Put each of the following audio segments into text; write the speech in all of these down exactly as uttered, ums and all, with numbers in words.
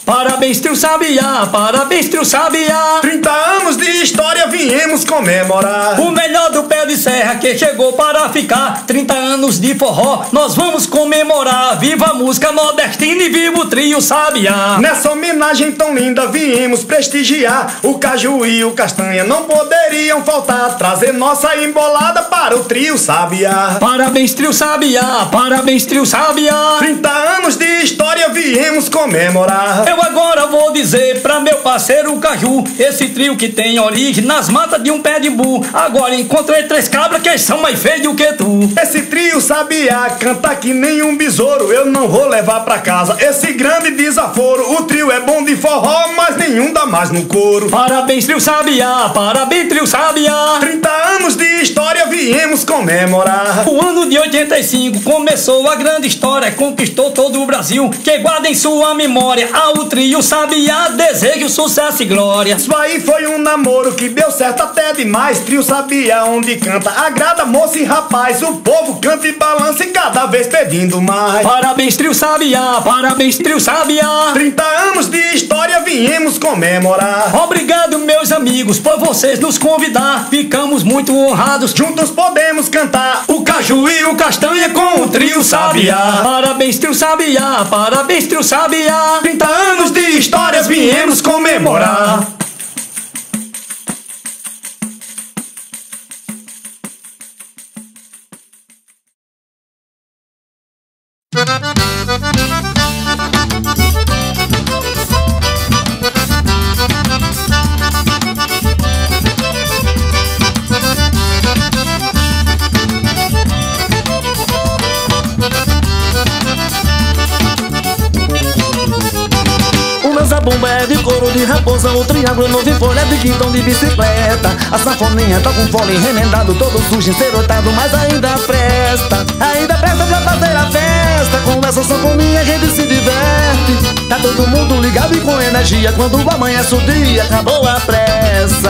Parabéns, trio Sabiá, parabéns, trio Sabiá. Trinta anos de história viemos comemorar. O melhor do pé de serra que chegou para ficar. Trinta anos de forró, nós vamos comemorar. Viva a música nordestina e viva o trio Sabiá. Nessa homenagem tão linda viemos prestigiar. O caju e o castanha não poderiam faltar. Trazer nossa embolada para o trio Sabiá. Parabéns, trio Sabiá, parabéns, trio Sabiá. Trinta anos de história viemos comemorar. Eu agora vou dizer pra meu parceiro Caju, esse trio que tem origem nas matas de um pé de bu. Agora encontrei três cabras que são mais feios do que tu. Esse trio Sabiá canta que nem um besouro. Eu não vou levar pra casa esse grande desaforo. O trio é bom de forró, mas nenhum dá mais no couro. Parabéns, trio Sabiá, parabéns, trio Sabiá. Trinta anos de história viemos comemorar. O ano de oitenta e cinco começou a grande história, conquistou todo o Brasil, que guarda em sua memória ao trio Sabiá, desejo sucesso e glória. Isso aí foi um namoro que deu certo até demais. Trio Sabiá onde canta, agrada moça e rapaz. O povo canta e balança e cada vez pedindo mais. Parabéns, trio Sabiá, parabéns, trio Sabiá. Trinta anos de história viemos comemorar. Obrigado, meus amigos, por vocês nos convidar. Ficamos muito honrados, juntos podemos cantar o caju e o castanha com o trio Sabiá. Parabéns, trio Sabiá, parabéns, trio Sabiá. Trinta anos de histórias viemos comemorar. Zabumba é de couro de raposa, o triângulo novo em folha de guindão de bicicleta. A sanfoninha tá com fole remendado, todo sujo, encerotado, mas ainda presta. Ainda presta pra fazer a festa. Com essa sanfoninha a gente se diverte. Tá todo mundo ligado e com energia. Quando amanhece o dia, acabou a pressa.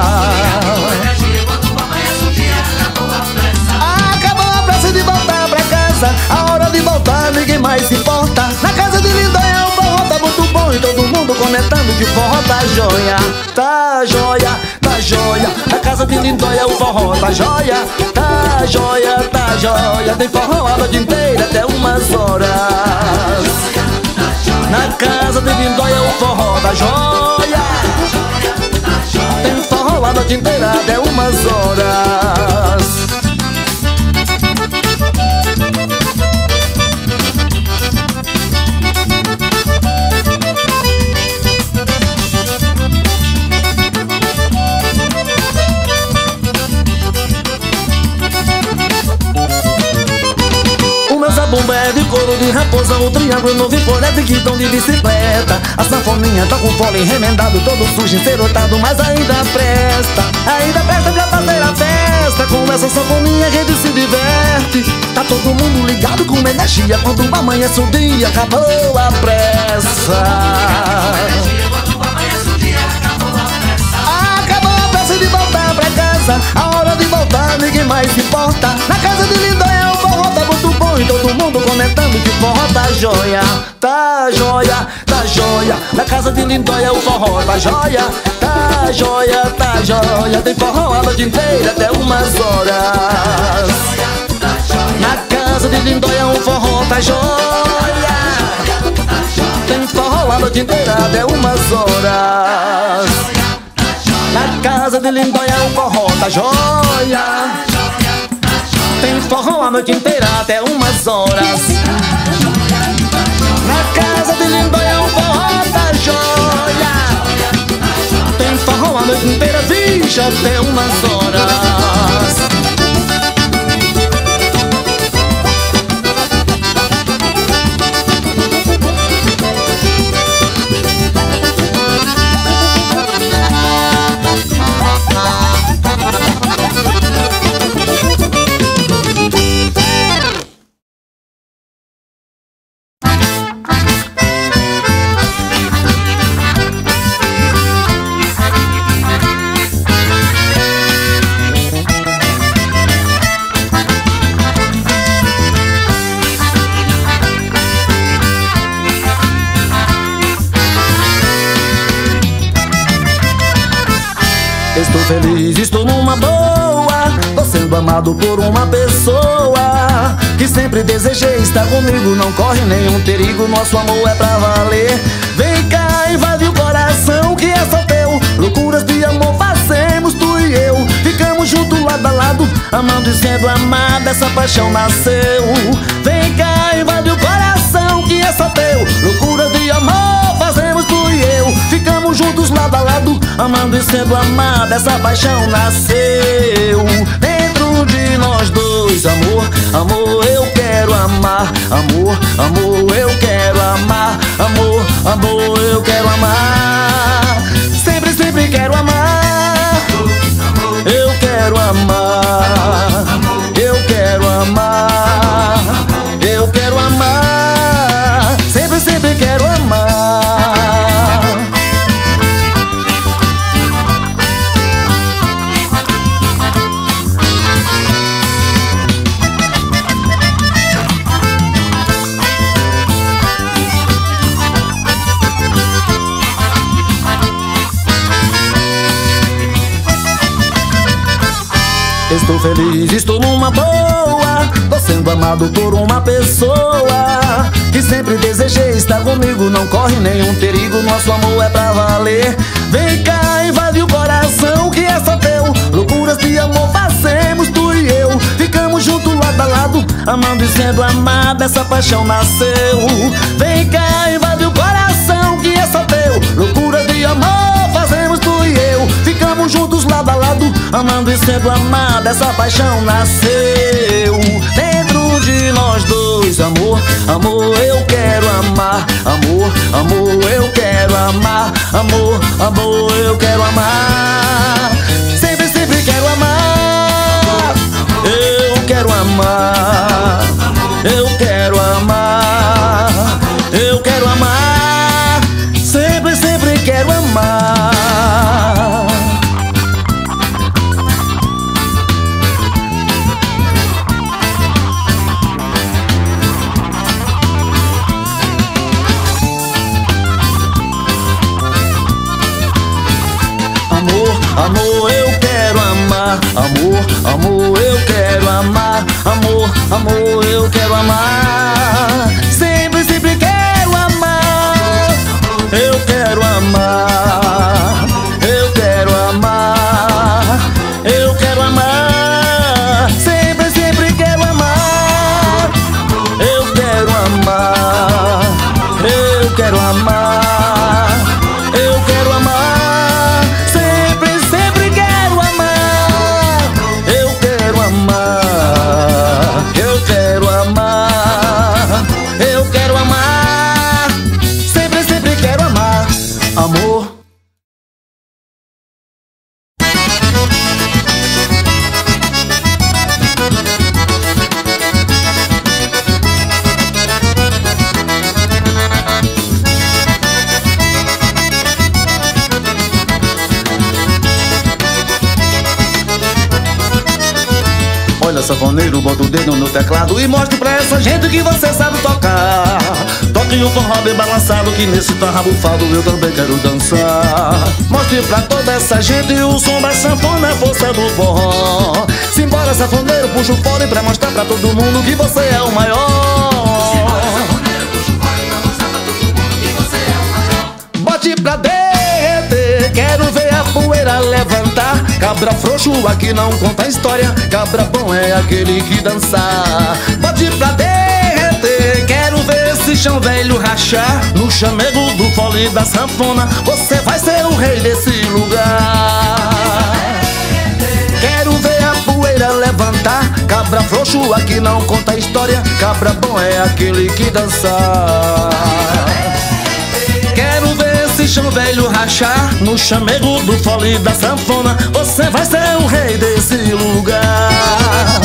Acabou a pressa de voltar pra casa. A hora de voltar ninguém mais se importa. Na casa de Lindóia o forró tá muito bom e todo mundo comentando que o forró tá joia. Tá joia, tá joia. Na casa de Lindóia o forró tá joia. Tá joia, tá joia. Tem forró a noite inteira até umas horas. Na casa de Lindóia o forró tá joia. Tem forró a noite inteira até umas horas. Zabumba é de couro de raposa, o triângulo novo em folha de guidão de bicicleta. A sanfoninha tá com fole remendado, todo sujo, encerotado, mas ainda presta. Ainda presta pra fazer a festa. Com essa sanfoninha a gente se diverte. Tá todo mundo ligado com energia. Quando amanhece o dia, acabou a pressa. Acabou a pressa de voltar pra casa. A hora de voltar ninguém mais se importa. Na casa de Lindóia o forró tá muito bom e todo mundo comentando que o forró tá joia. Tá joia, tá joia. Na casa de Lindóia o forró tá joia. Tá joia, tá joia. Tem forró a noite inteira até umas horas. Na casa de Lindóia o forró tá joia. Tem forró a noite inteira até umas horas. Na casa de Lindóia o forró tá joia. Tem forró a noite inteira até umas horas. Na casa de Lindóia o forró tá joia. Tem forró a noite inteira, vixe, até umas horas. feliz, estou numa boa. Tô sendo amado por uma pessoa que sempre desejei estar comigo. Não corre nenhum perigo, nosso amor é pra valer. Vem cá, invade o coração que é só teu. Loucuras de amor fazemos tu e eu. Ficamos juntos lado a lado, amando e sendo amado, essa paixão nasceu. Vem cá, invade o coração que é só teu. Loucuras de amor fazemos tu e eu. Ficamos juntos lado a lado, amando e sendo amado, essa paixão nasceu. Dentro de nós dois, amor, amor, eu quero amar. Amor, amor, eu quero amar. Amor, amor, eu quero amar. Sempre, sempre quero amar. Eu quero amar. Eu quero amar. Eu quero amar. Sempre, sempre quero amar. Estou feliz, estou numa boa. Tô sendo amado por uma pessoa que sempre desejei estar comigo. Não corre nenhum perigo, nosso amor é pra valer. Vem cá, invade o coração que é só teu. Loucuras de amor fazemos tu e eu. Ficamos juntos lado a lado, amando e sendo amado, essa paixão nasceu. Vem cá, invade o coração que é só teu. Loucuras de amor fazemos tu e eu. Ficamos juntos lado a lado, amando e sendo amado, essa paixão nasceu. Dentro de nós dois, amor, amor, eu quero amar. Amor, amor, eu quero amar. Amor, amor, eu quero amar. Sempre, sempre quero amar. Eu quero amar. Eu quero amar. Eu quero amar. Sempre, sempre quero amar. Amor, eu quero amar. Amor, amor, eu quero amar. Amor, amor, eu quero amar. Sempre, sempre quero amar. Eu quero amar. Eu quero amar. Eu quero amar. Sempre, sempre quero amar. Eu quero amar. Eu quero amar. Eu quero amar. Eu quero amar, eu quero amar, sempre, sempre quero amar. Amor. Olha, sanfoneiro, bota o dedo no teclado e mostre pra essa gente que você sabe tocar. Toque o forró bem balançado, que nesse tarra bufado eu também quero dançar. Mostre pra toda essa gente o som da sanfona, a força do forró. Simbora, sanfoneiro, puxa o fole pra mostrar pra todo mundo que você é o maior. Simbora, sanfoneiro, puxa o fole pra mostrar pra todo mundo que você é o maior. Bote pra derreter, quero ver a poeira levantar. Cabra frouxo aqui não conta história, cabra bom é aquele que dançar. Bote pra derreter, quero ver esse chão velho rachar. No chamego do fole da sanfona, você vai ser o rei desse lugar. Quero ver a poeira levantar. Cabra frouxo aqui não conta história, cabra bom é aquele que dançar. Quero ver esse chão velho rachar. No chamego do fole da sanfona, você vai ser o rei desse lugar.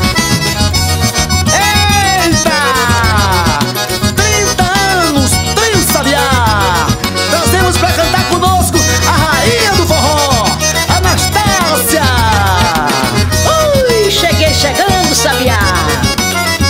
Eita! trinta anos, Trio Sabiá. Trazemos pra cantar conosco a rainha do forró, Anastácia. Ui, cheguei chegando, Sabiá.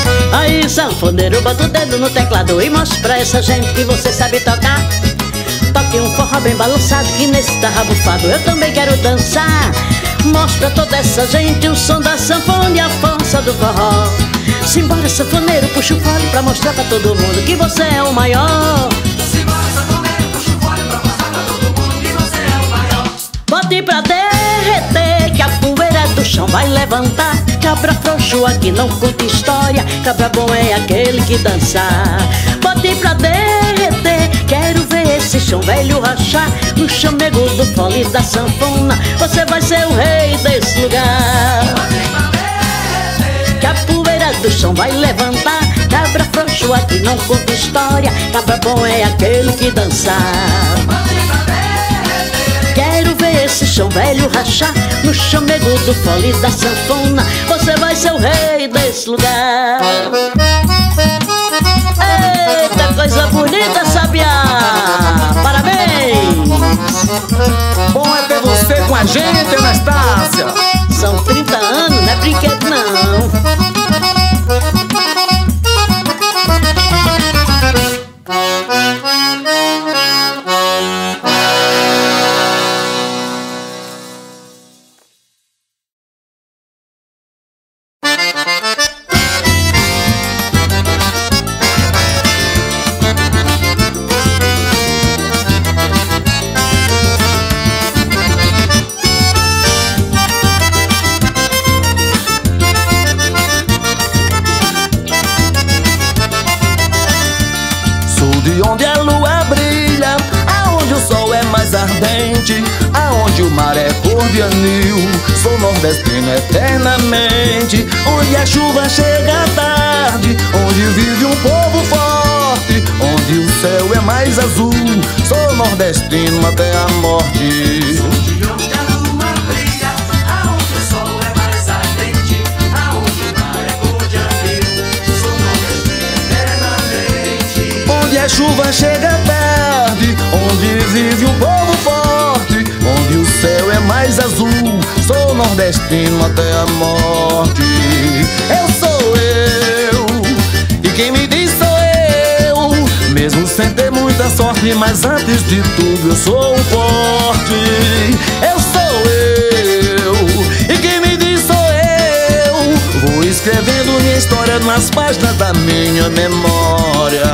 Aí, sanfoneiro, bota o dedo no teclado e mostra pra essa gente que você sabe tocar. toque um forró bem balançado, que nesse tarra bufado eu também quero dançar. Mostra toda essa gente o som da sanfona e a força do forró. Simbora, sanfoneiro, puxa o fole pra mostrar pra todo mundo que você é o maior. Simbora, sanfoneiro, puxa o fole pra mostrar pra todo mundo que você é o maior. Bote pra derreter, que a poeira do chão vai levantar. Cabra frouxo aqui não conta história, cabra bom é aquele que dançar. Bote pra derreter, quero ver esse chão velho rachar. No chamego do fole da sanfona, você vai ser o rei desse lugar. Que a poeira do chão vai levantar. Cabra frouxo aqui não conta história, cabra bom é aquele que dançar. Quero ver esse chão velho rachar. No chamego do fole da sanfona, você vai ser o rei desse lugar. Eita, coisa bonita, Sabiá! Parabéns! Bom é ter você com a gente, Anastácia. São trinta anos, não é brinquedo não. Onde a lua brilha, aonde o sol é mais ardente, aonde o mar é cor de anil. Sou nordestino eternamente, onde a chuva chega à tarde, onde vive um povo forte, onde o céu é mais azul. Sou nordestino até a morte. Onde a lua brilha, aonde o sol é mais ardente, aonde o mar é cor de anil. Sou nordestino eternamente. Onde a chuva chega tarde, onde vive um povo forte, onde o céu é mais azul. Sou nordestino até a morte. Eu sou eu, e quem me diz sou eu, mesmo sem ter muita sorte, mas antes de tudo eu sou forte. Eu sou eu, e quem me diz sou eu, vou escrevendo minha história nas páginas da minha memória.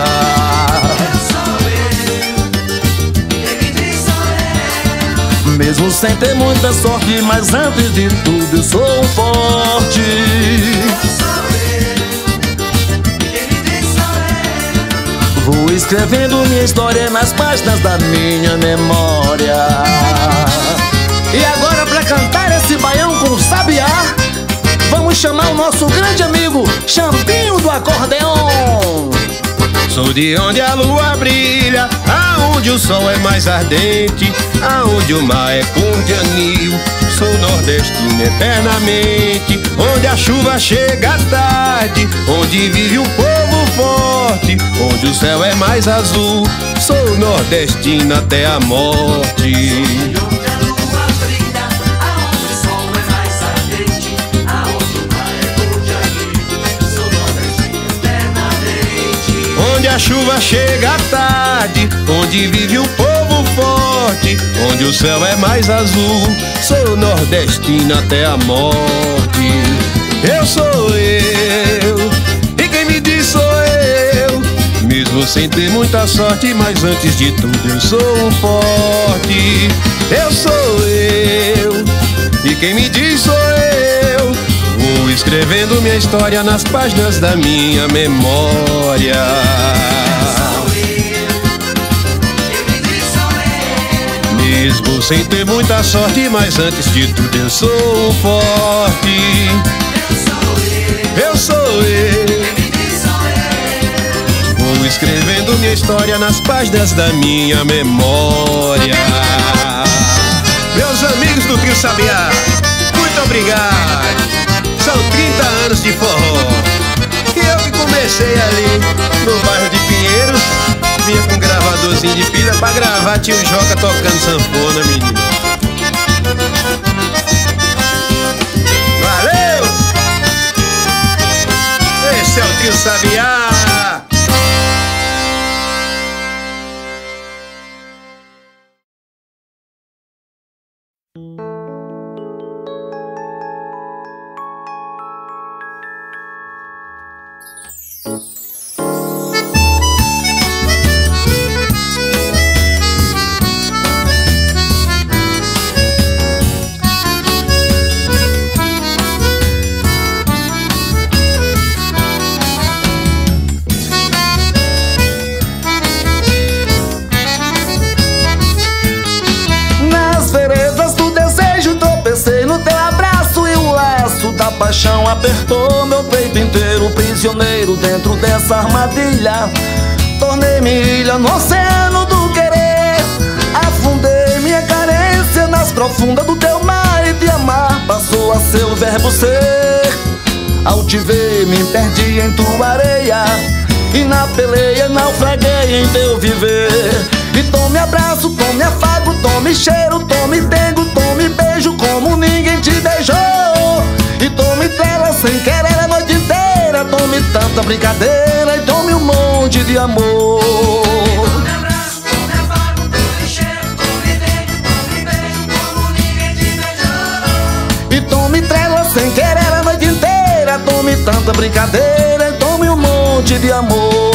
Mesmo sem ter muita sorte, mas antes de tudo eu sou forte. Eu sou eu, quem me diz sou eu. Vou escrevendo minha história nas páginas da minha memória. E agora, pra cantar esse baião com Sabiá, vamos chamar o nosso grande amigo Champinho do acordeon. Sou de onde a lua brilha, aonde o sol é mais ardente, aonde o mar é cor de anil. Sou nordestino eternamente, onde a chuva chega à tarde, onde vive um povo forte, onde o céu é mais azul. Sou nordestino até a morte. Onde a chuva chega à tarde, onde vive um povo forte, onde o céu é mais azul. Sou nordestino até a morte. Eu sou eu, e quem me diz sou eu, mesmo sem ter muita sorte, mas antes de tudo eu sou forte. Eu sou eu, e quem me diz sou eu, vou escrevendo minha história nas páginas da minha memória. Mesmo sem ter muita sorte, mas antes de tudo eu sou forte. Eu sou eu, vou escrevendo minha história nas páginas da minha memória. Meus amigos do Trio Sabiá, muito obrigado. São trinta anos de forró. E eu que comecei ali no bairro de Pinheiros, vinha com um gravadorzinho de pilha pra gravar, tinha o Joca tocando sanfona, menino. Valeu! Esse é o Trio Sabiá. paixão apertou meu peito inteiro, prisioneiro dentro dessa armadilha. Tornei-me ilha no oceano do querer, afundei minha carência nas profundas do teu mar, e te amar passou a ser o verbo ser. Ao te ver me perdi em tua areia, e na peleia naufraguei em teu viver. E tome abraço, tome afago, tome cheiro, tome dengo, tome beijo como ninguém te beijou. E tome trela sem querer a noite inteira, tome tanta brincadeira e tome um monte de amor. Tome abraço, tome afago, tome cheiro, tome dengo, tome beijo como ninguém te beijou. E tome trela sem querer a noite inteira, tome tanta brincadeira e tome um monte de amor.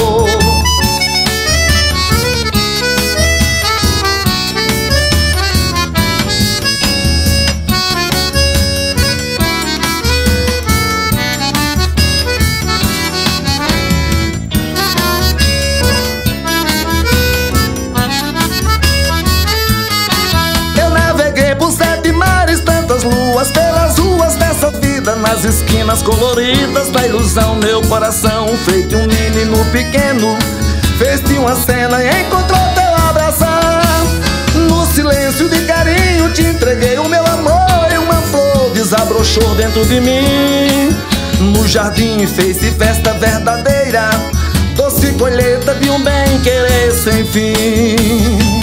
Luas pelas ruas dessa vida, nas esquinas coloridas da ilusão, meu coração, feito um menino pequeno, fez-te uma cena e encontrou teu abraçar. No silêncio de carinho te entreguei o meu amor, e uma flor desabrochou dentro de mim. No jardim fez-se festa verdadeira, doce colheita de um bem-querer sem fim.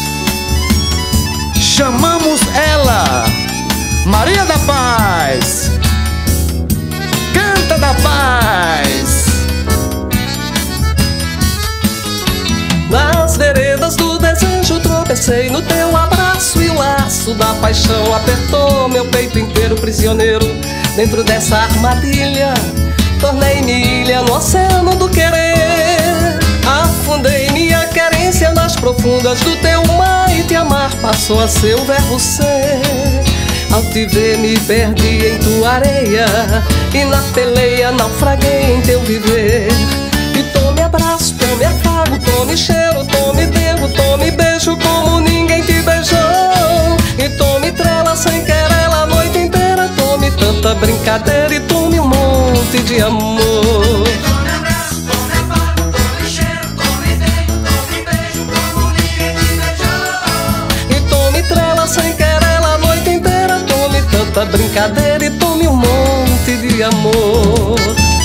Chamamos ela Maria da Paz, canta da paz. Nas veredas do desejo tropecei no teu abraço, e o laço da paixão apertou meu peito inteiro, prisioneiro dentro dessa armadilha. Tornei-me ilha no oceano do querer, afundei minha querência nas profundas do teu mar, e te amar passou a ser o verbo ser. Ao te ver me perdi em tua areia, e na peleia naufraguei em teu viver. E tome abraço, tome afago, tome cheiro, tome dengo, tome beijo como ninguém te beijou. E tome trela sem querela a noite inteira, tome tanta brincadeira e tome um monte de amor. Tome abraço, tome afago, tome cheiro, tome dengo, tome beijo como ninguém te beijou. E tome trela sem querela a noite inteira, tome tanta brincadeira e tome um monte de amor.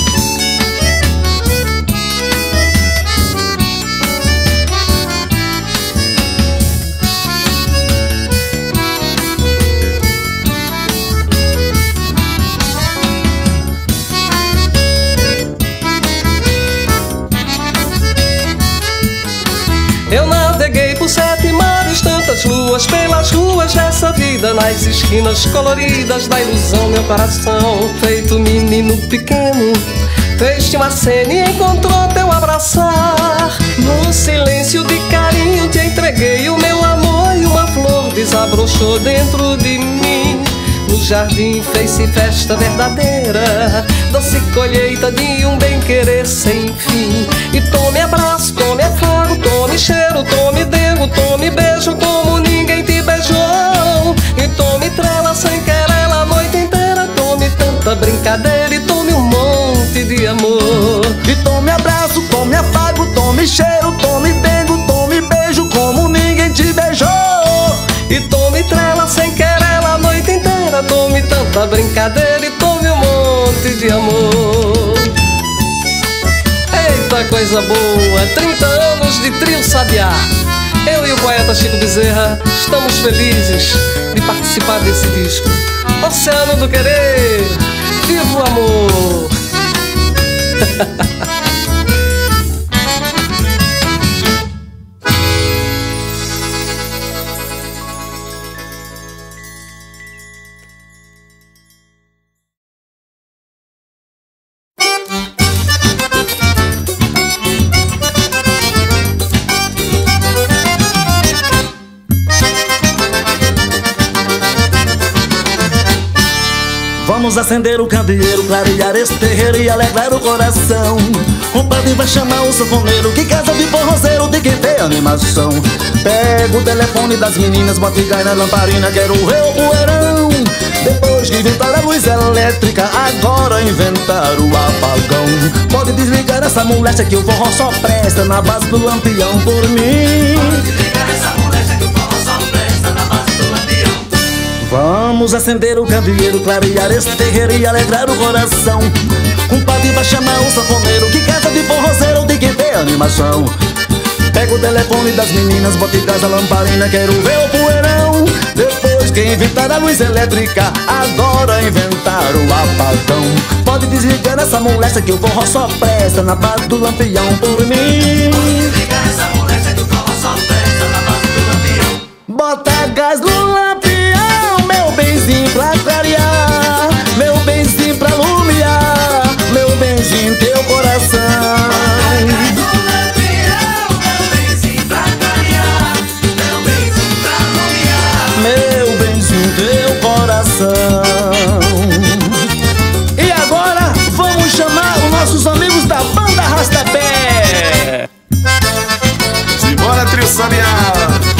Eu naveguei por sete mares, tantas luas pelas ruas dessa vida, nas esquinas coloridas da ilusão, meu coração, feito menino pequeno, fez-te uma cena e encontrou teu abraçar. No silêncio de carinho te entreguei o meu amor, e uma flor desabrochou dentro de mim. No jardim fez-se festa verdadeira, doce colheita de um bem-querer sem fim. E tome abraço, tome afago, tome cheiro, tome dengo, tome beijo como ninguém te beijou. E tome trela sem querela a noite inteira, tome tanta brincadeira e tome um monte de amor. E tome abraço, tome afago, tome cheiro, tome dengo, tome beijo como ninguém te beijou. E tome trela sem querela a noite inteira, tome tanta brincadeira e tome um monte de amor. Eita coisa boa, trinta anos de Trio Sabiá. Eu e o poeta Chico Bezerra estamos felizes de participar desse disco. Oceano do Querer, viva o amor! Vamos acender o candeeiro, clarear esse terreiro e alegrar o coração. O padre vai chamar o sanfoneiro, que casa de forrozeiro de quem tem animação. Pega o telefone das meninas, bota e cai na lamparina, quero ver o poeirão. Depois que inventaram a luz elétrica, agora inventaram o apagão. Pode desligar essa moléstia que o forró só presta na base do lampião por mim. Pode desligar essa moléstia que o forró só presta na base do lampião. Vamos acender o candeeiro, clarear esse terreiro e alegrar o coração. Compadre vai chamar o sanfoneiro, que casa de forrozeiro tem que ter animação. Pega o telefone das meninas, bota em casa a lamparina, quero ver o poeirão. Depois que inventaram a luz elétrica, agora inventaram o apagão. Pode desligar essa moléstia que o forró só presta na base do lampião por mim. Pode desligar essa moléstia que o forró só presta na base do lampião. Bota gás no lampião, meu benzinho pra clarear, meu benzinho pra lumiar, meu benzinho teu coração. Meu benzinho, teu coração. E agora vamos chamar os nossos amigos da banda Rastapé. Simbora, trio Sabiá.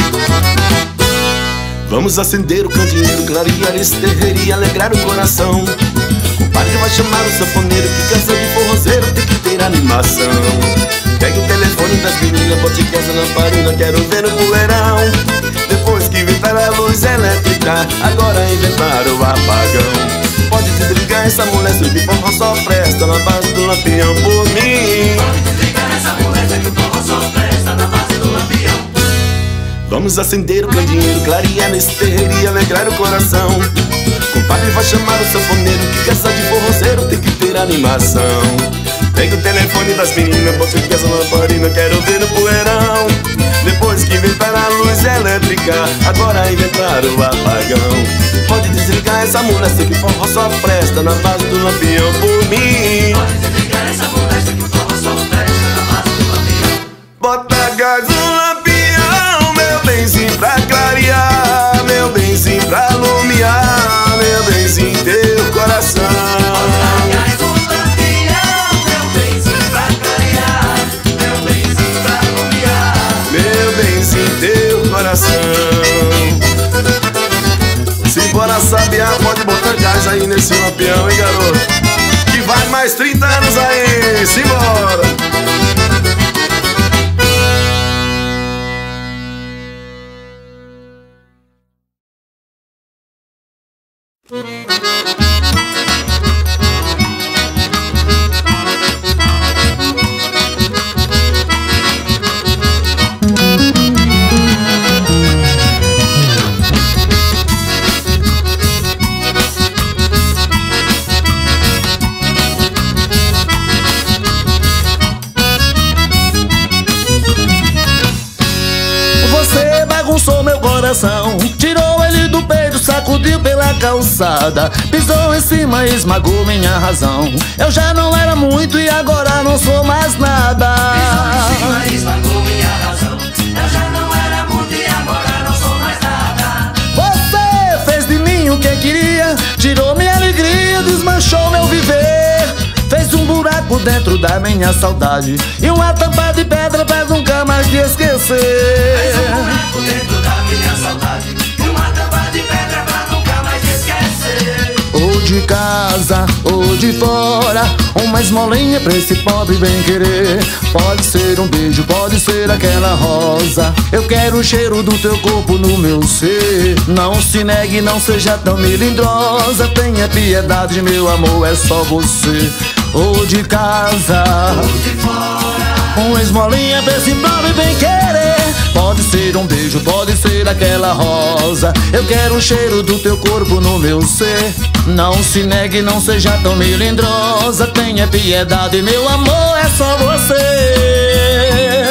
Vamos acender o candeeiro, clarear esse terreiro e alegrar o coração. Compadre vai chamar o sanfoneiro, que cansa de forrozeiro tem que ter animação. Pega o telefone das meninas, bote essa lamparina, quero ver o poeirão. Depois que inventaram a luz elétrica, agora inventaram o apagão. Pode desligar essa moléstia que o forró só presta na base do lampião por mim. Pode desligar essa moléstia que o forró só presta na base do lampião. Vamos acender o candeeiro, clarear nesse terreiro e alegrar o coração. Compadre vai chamar o sanfoneiro, que cansa de forrozeiro tem que ter animação. Pega o telefone das meninas, bote essa lamparina, quero ver o poeirão. Depois que inventaram a luz elétrica, agora inventaram o apagão. Pode desligar essa moléstia que o forró só presta na base do lampião por mim. Pode desligar essa moléstia que o forró só presta na base do lampião. Bota gás no lampião, meu benzinho pra clarear, meu benzinho pra lumiar, meu benzinho teu coração. Teu coração. Simbora Sabiá, pode botar gás aí nesse lampião, hein, garoto? Que vai mais trinta anos aí, simbora! Tirou ele do peito, sacudiu pela calçada, pisou em cima e esmagou minha razão. Eu já não era muito e agora não sou mais nada. Pisou em cima e esmagou minha razão. Eu já não era muito e agora não sou mais nada. Você fez de mim o que queria, tirou minha alegria, desmanchou meu viver. Fez um buraco dentro da minha saudade e uma tampa de pedra pra nunca mais te esquecer. Fez um buraco dentro da minha saudade e uma tampa de pedra pra nunca mais te esquecer. Ou de casa ou de fora, uma esmolinha pra esse pobre bem querer. Pode ser um beijo, pode ser aquela rosa. Eu quero o cheiro do teu corpo no meu ser. Não se negue, não seja tão melindrosa. Tenha piedade, meu amor, é só você. Ou de casa ou de fora, uma esmolinha pra esse pobre bem querer. Pode ser um beijo, pode ser aquela rosa. Eu quero o cheiro do teu corpo no meu ser. Não se negue, não seja tão melindrosa. Tenha piedade, meu amor, é só você.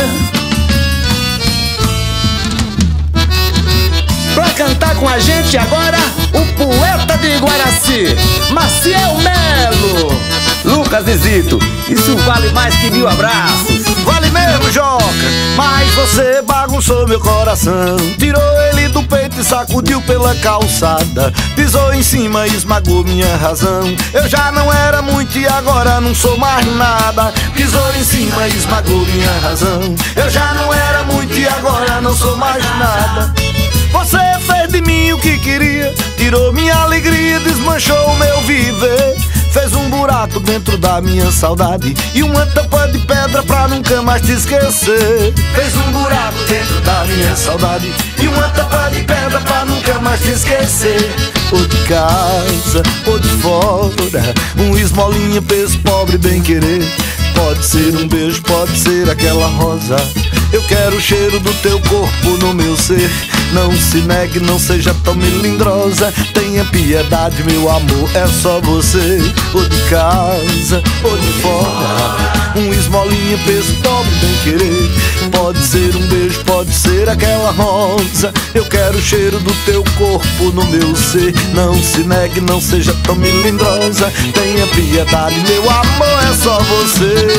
Pra cantar com a gente agora, o poeta de Guaraci, Maciel Melo. Lucas e Zito, isso vale mais que mil abraços. Vale mesmo, Joca, mas você bagunçou meu coração. Tirou ele do peito e sacudiu pela calçada, pisou em cima e esmagou minha razão. Eu já não era muito e agora não sou mais nada. Pisou em cima e esmagou minha razão. Eu já não era muito e agora não sou mais nada. Você fez de mim o que queria, tirou minha alegria, manchou o meu viver. Fez um buraco dentro da minha saudade e uma tampa de pedra pra nunca mais te esquecer. Fez um buraco dentro da minha saudade e uma tampa de pedra pra nunca mais te esquecer. Ou de casa, ou de fora, um esmolinha pra esse pobre bem querer. Pode ser um beijo, pode ser aquela rosa. Eu quero o cheiro do teu corpo no meu ser. Não se negue, não seja tão melindrosa. Tenha piedade, meu amor, é só você. Ou de casa, ou de fora, um esmolinha pra esse pobre bem querer. Pode ser um beijo, pode ser aquela rosa. Eu quero o cheiro do teu corpo no meu ser. Não se negue, não seja tão melindrosa. Tenha piedade, meu amor, é só você.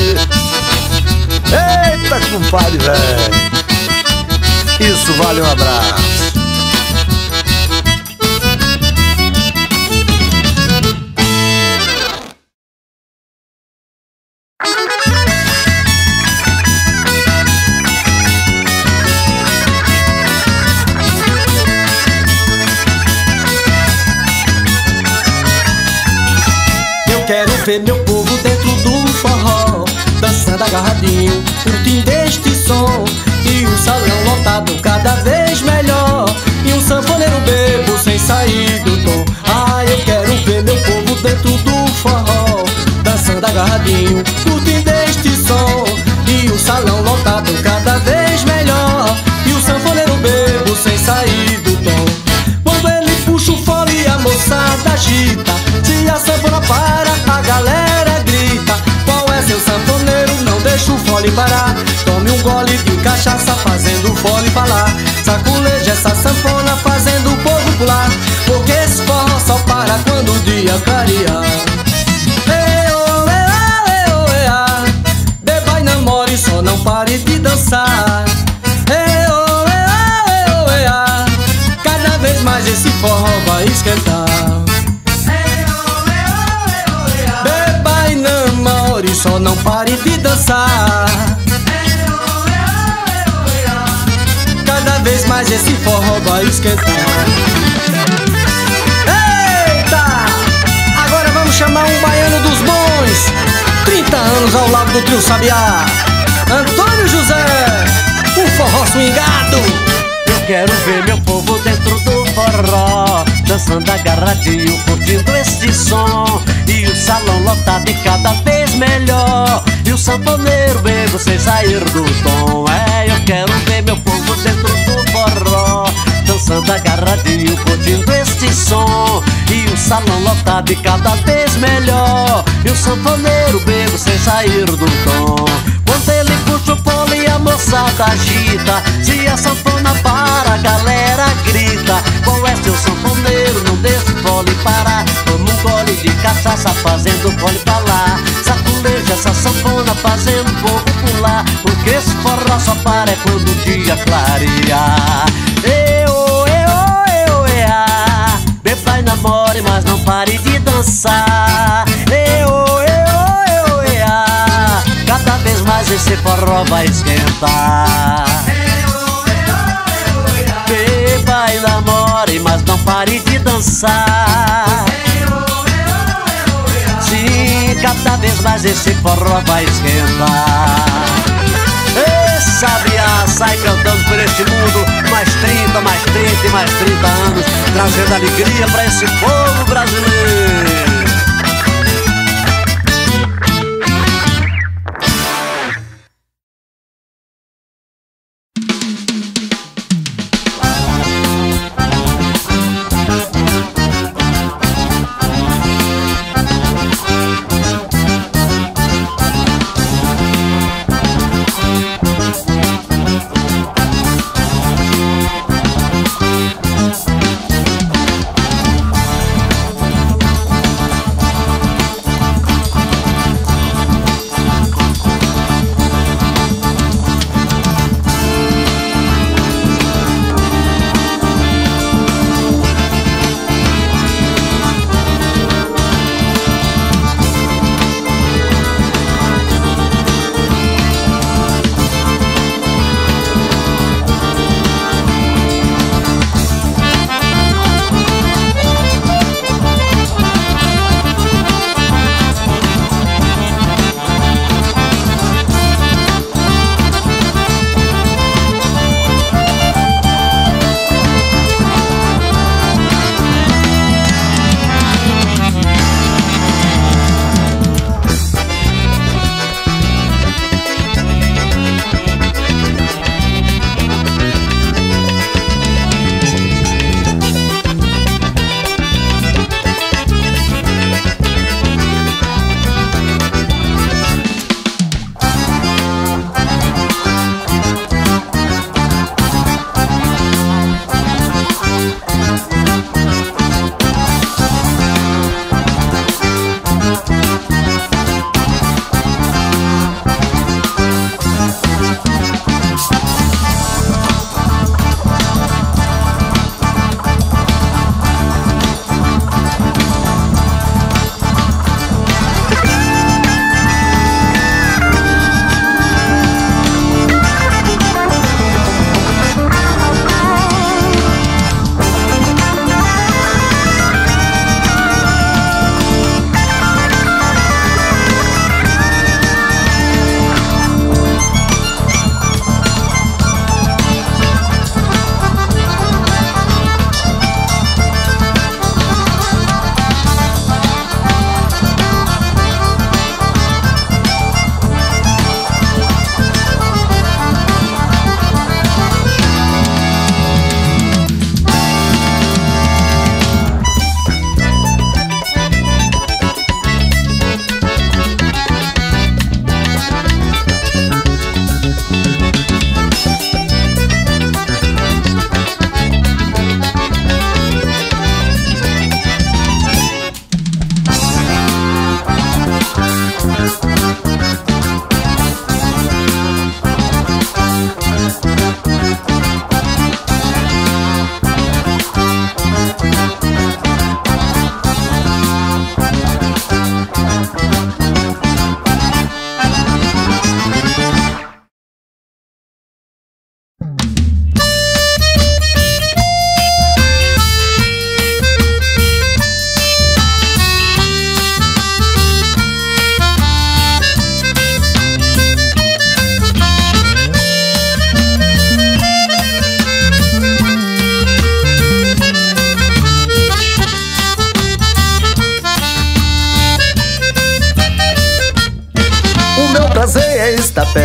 Eita, compadre, velho, isso vale um abraço. Eu quero ver meu povo dentro do forró, dançando agarradinho, curtindo este som. E o salão lotado cada vez melhor, e um sanfoneiro bebo sem sair do tom. Ah, eu quero ver meu povo dentro do forró, dançando agarradinho, curtindo este som. E o salão lotado cada vez melhor, e o sanfoneiro bebo sem sair do tom. Quando ele puxa o fole a moçada agita, se a sanfona para a galera grita. Qual é seu sanfoneiro? Não deixa o fole parar. Tome um gole de cachaça fazendo o fole falar. Saculeja essa sanfona fazendo o povo pular, porque esse forró só para quando o dia clarear. Eo, ea, eo, ea. Beba e namore, só não pare de dançar. Eo, ea, eo, ea. Cada vez mais esse forró vai esquentar. Beba e namore, só não pare de dançar. Cada vez mais esse forró vai esquentar. Eita! Agora vamos chamar um baiano dos bons. trinta anos ao lado do trio Sabiá, Antônio José, um forró swingado. Eu quero ver meu povo dentro do forró, dançando agarradinho, curtindo este som. E o salão lotado e cada vez melhor, e o sanfoneiro bebo sem sair do tom. É, eu quero ver meu povo dentro do forró, dançando agarradinho, curtindo este som. E o salão lotado e cada vez melhor, e o sanfoneiro bebo sem sair do tom. Quando ele puxa o pole e a moçada agita, se a sanfona para, a galera grita. Qual é seu sanfoneiro? Não deixa o fole parar. Toma um gole de cachaça fazendo o fole falar. Saculeja essa sanfona fazendo o povo pular, porque esse forró só para é quando o dia clarear. Eo, eo, eo, ea. Beba e namore, mas não pare de dançar. Eo, eo, eo, ea. Cada vez mais esse forró vai esquentar. Beba e namore, mas não pare de dançar. Sim, cada vez mais esse forró vai esquentar. Ei, Sabiá, sai cantando por este mundo, mais trinta, mais trinta e mais trinta anos, trazendo alegria pra esse povo brasileiro.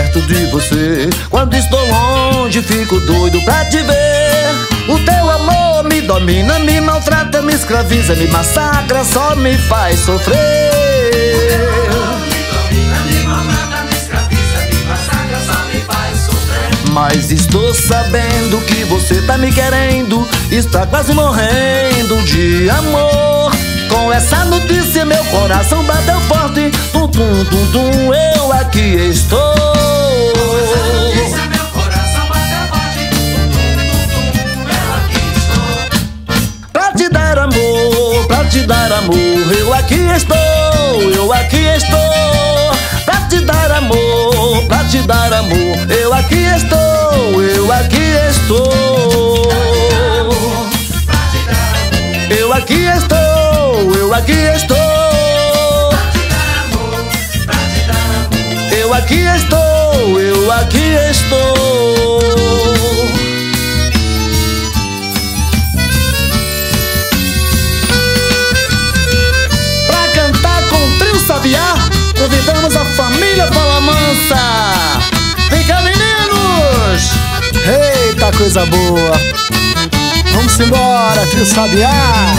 perto de você. Quando estou longe fico doido pra te ver. O teu amor me domina, me maltrata, me escraviza, me massacra, só me faz sofrer. Mas estou sabendo que você tá me querendo, está quase morrendo de amor. Com essa notícia meu coração bateu forte. Tum, tum, tum, tum, eu aqui estou. Com essa notícia meu coração bateu forte. Tum, tum, tum, tum, eu aqui estou. Pra te dar amor, pra te dar amor, eu aqui estou, eu aqui estou. Pra te dar amor, pra te dar amor, eu aqui estou, eu aqui estou. Eu aqui estou, eu aqui estou. Eu aqui estou, eu aqui estou. Pra cantar com o Trio Sabiá, convidamos a família Fala Mansa. Vem cá, meninos! Eita, coisa boa! Vamos embora, Trio Sabiá!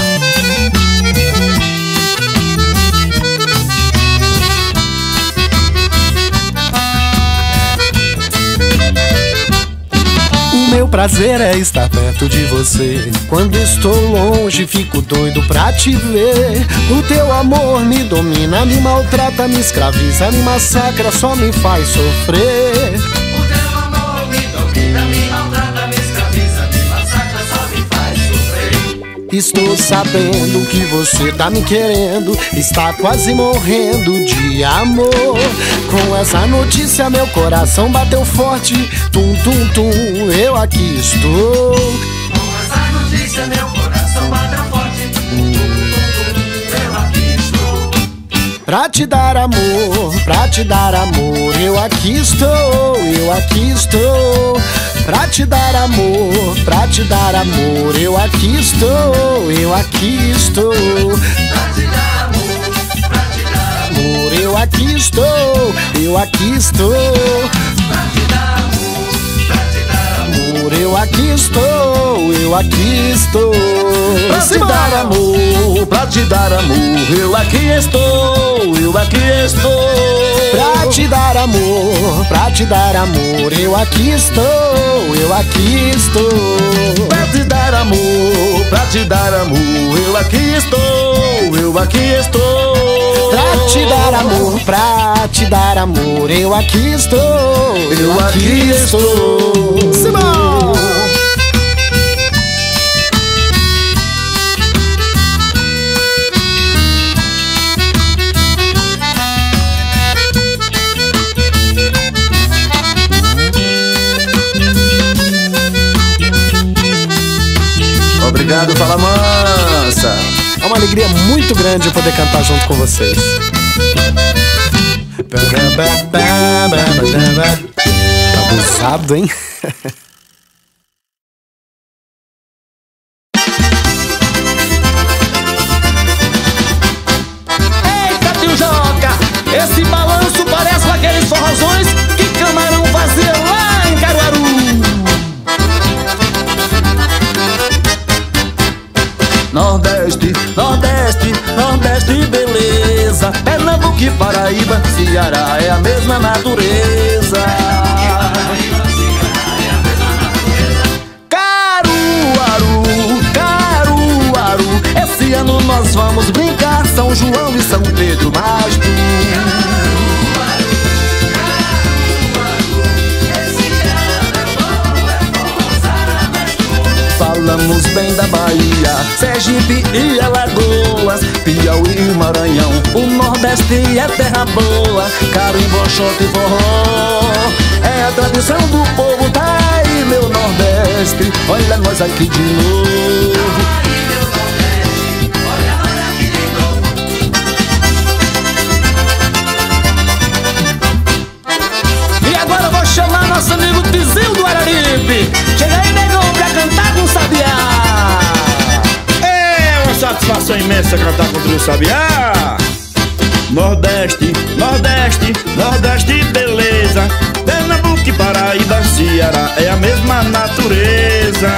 O meu prazer é estar perto de você. Quando estou longe fico doido pra te ver. O teu amor me domina, me maltrata, me escraviza, me massacra, só me faz sofrer. O teu amor me domina, me maltrata, me escraviza, me massacra, só me faz sofrer. Estou sabendo que você tá me querendo, está quase morrendo de amor. Com essa notícia meu coração bateu forte. Tum, tum, tum, eu aqui estou. Com essa notícia meu coração bateu forte. Tum, tum, tum, eu aqui estou. Pra te dar amor, pra te dar amor, eu aqui estou, eu aqui estou. Pra te dar amor, pra te dar amor, eu aqui estou, eu aqui estou. Pra te dar amor, pra te dar amor, eu aqui estou, eu aqui estou. pra te dar amor, pra te dar amor, Eu aqui estou, eu aqui estou. Pra te dar amor, pra te dar amor, eu aqui estou, eu aqui estou. Pra te dar amor, pra te dar amor, eu aqui estou, eu aqui estou. Pra te dar amor, pra te dar amor, eu aqui estou, eu aqui estou. Pra te dar amor, pra te dar amor, eu aqui estou, eu aqui estou. Simão! Obrigado, Fala Mansa. É uma alegria muito grande eu poder cantar junto com vocês. Abusado, hein? Eita, tio Joca, esse balanço parece com aqueles forrozões que Camarão fazia lá em Caruaru. Nordeste, Nordeste, Nordeste, beleza. Pernambuco e Paraíba, Ceará é a mesma natureza. Caruaru, Caruaru, esse ano nós vamos brincar São João e São Pedro, mas tu falamos bem da Bahia, Sergipe e Alagoas, Piauí e Maranhão, o Nordeste é terra boa, carimbó, xote e forró, é a tradição do povo, tá aí meu Nordeste, olha nós aqui de novo. E agora eu vou chamar nosso amigo Tizil do Araripe. Chega aí, negão, pra cantar com o Sabiá. É uma satisfação imensa cantar com o Trio Sabiá. Nordeste, Nordeste, Nordeste, beleza. mesma natureza.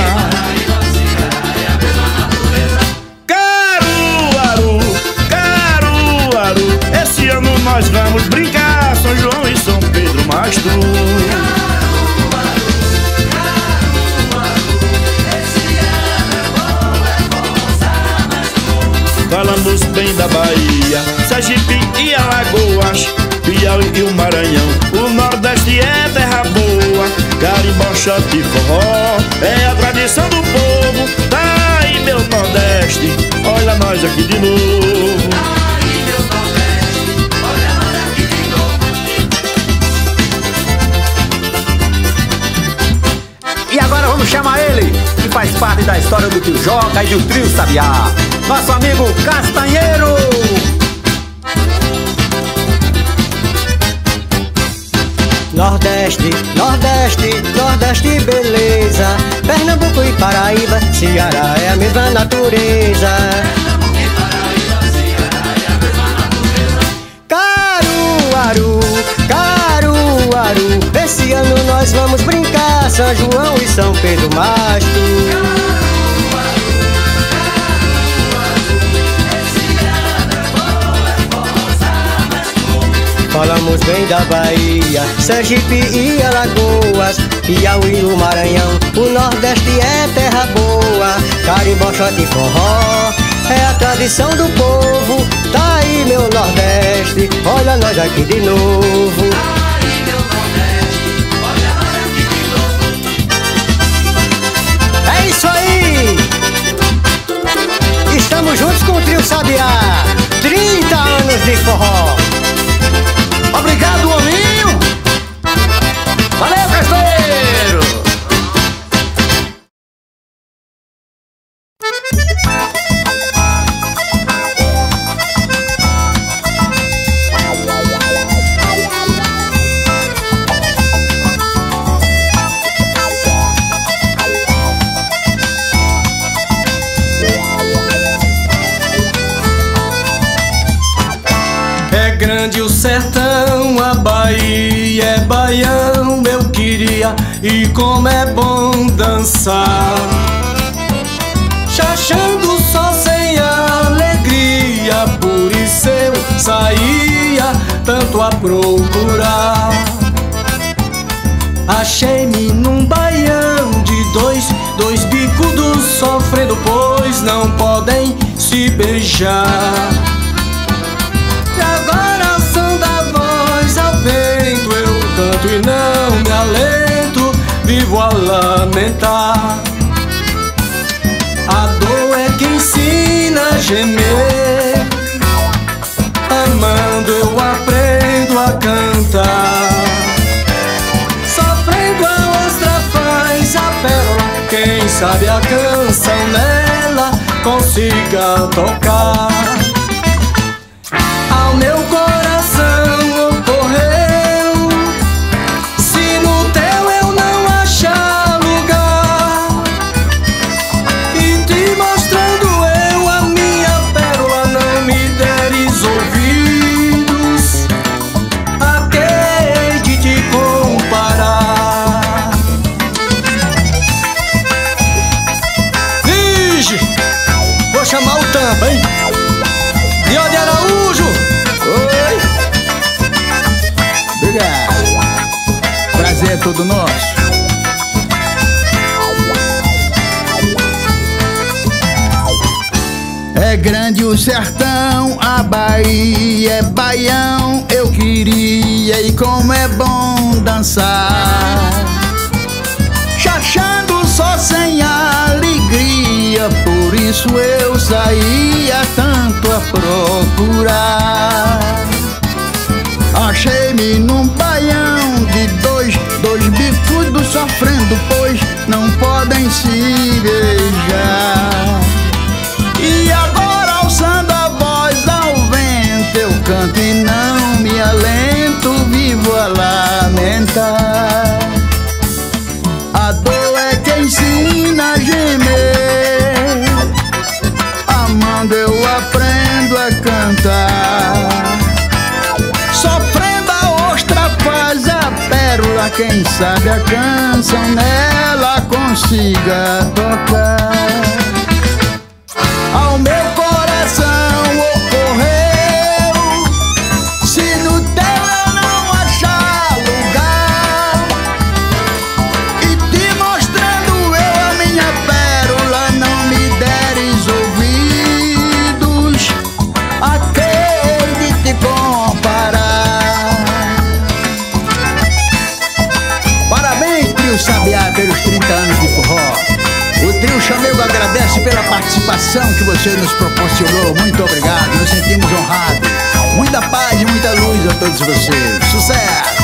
Caruaru, Caruaru, esse ano nós vamos brincar São João e São Pedro Mastro. Falamos bem da Bahia, Sergipe e Alagoas, Piauí e o Maranhão. O Nordeste é terra boa, carimbó, shot e forró é a tradição do povo. Daí meu Nordeste, olha nós aqui de novo. Daí meu Nordeste, olha nós aqui de novo. E agora vamos chamar ele, que faz parte da história do Trio Joca e do Trio Sabiá, nosso amigo Castanheiro. Nordeste, Nordeste, Nordeste, beleza. Pernambuco e Paraíba, Ceará é a mesma natureza. Pernambuco e Paraíba, Ceará é a mesma natureza. Caruaru, Caruaru, esse ano nós vamos brincar São João e São Pedro Mastro. Falamos bem da Bahia, Sergipe e Alagoas, Piauí e o Maranhão. O Nordeste é terra boa, carimbó, shot e forró é a tradição do povo. Daí meu Nordeste, olha nós aqui de novo. Daí meu Nordeste, olha nós aqui de novo. É isso aí! Estamos juntos com o Trio Sabiá, trinta anos de forró. Obrigado, hominho! Valeu, Castanheiro! É grande o sertão, a Bahia é baião. Eu queria e como é bom dançar, chachando só sem alegria. Por isso eu saía tanto a procurar. Achei-me num baião de dois, dois bicudos sofrendo, pois não podem se beijar. E agora são da voz ao vento, eu canto e não me alento, vivo a lamentar. A dor é que ensina a gemer, amando eu aprendo a cantar. Sofrendo a ostra faz a pérola, quem sabe a canção nela consiga tocar. Ao meu coração ocorreu, se no teu eu não achar lugar, e te mostrando eu a minha pérola, não me deres ouvidos, hei de te comparar. Vige, vou chamar o tampa, hein? Diode Araújo! Oi! Obrigado! Prazer é todo nosso! É grande o sertão, a Bahia é baião. Eu queria e como é bom dançar, chachando só sem alegria. Por isso eu saía tanto a procurar. Achei-me num baião de dois, dois bicudos sofrendo, pois não podem se beijar. E agora alçando a voz ao vento, eu canto e não me alento, vivo a lamentar. A dor é que ensina a gemer, amando eu aprendo a cantar. Sofrendo a ostra faz a pérola, quem sabe a canção nela consiga tocar. Ao meu coração ocorreu, se no teu eu não achar lugar, e te mostrando eu a minha pérola, não me deres ouvidos, aquele de te comparar. Parabéns, Trio Sabiá, pelos trinta anos de forró. O Trio Chamego agradece pela participação que você nos proporcionou. Muito obrigado, nos sentimos honrados. Muita paz e muita luz a todos vocês. Sucesso!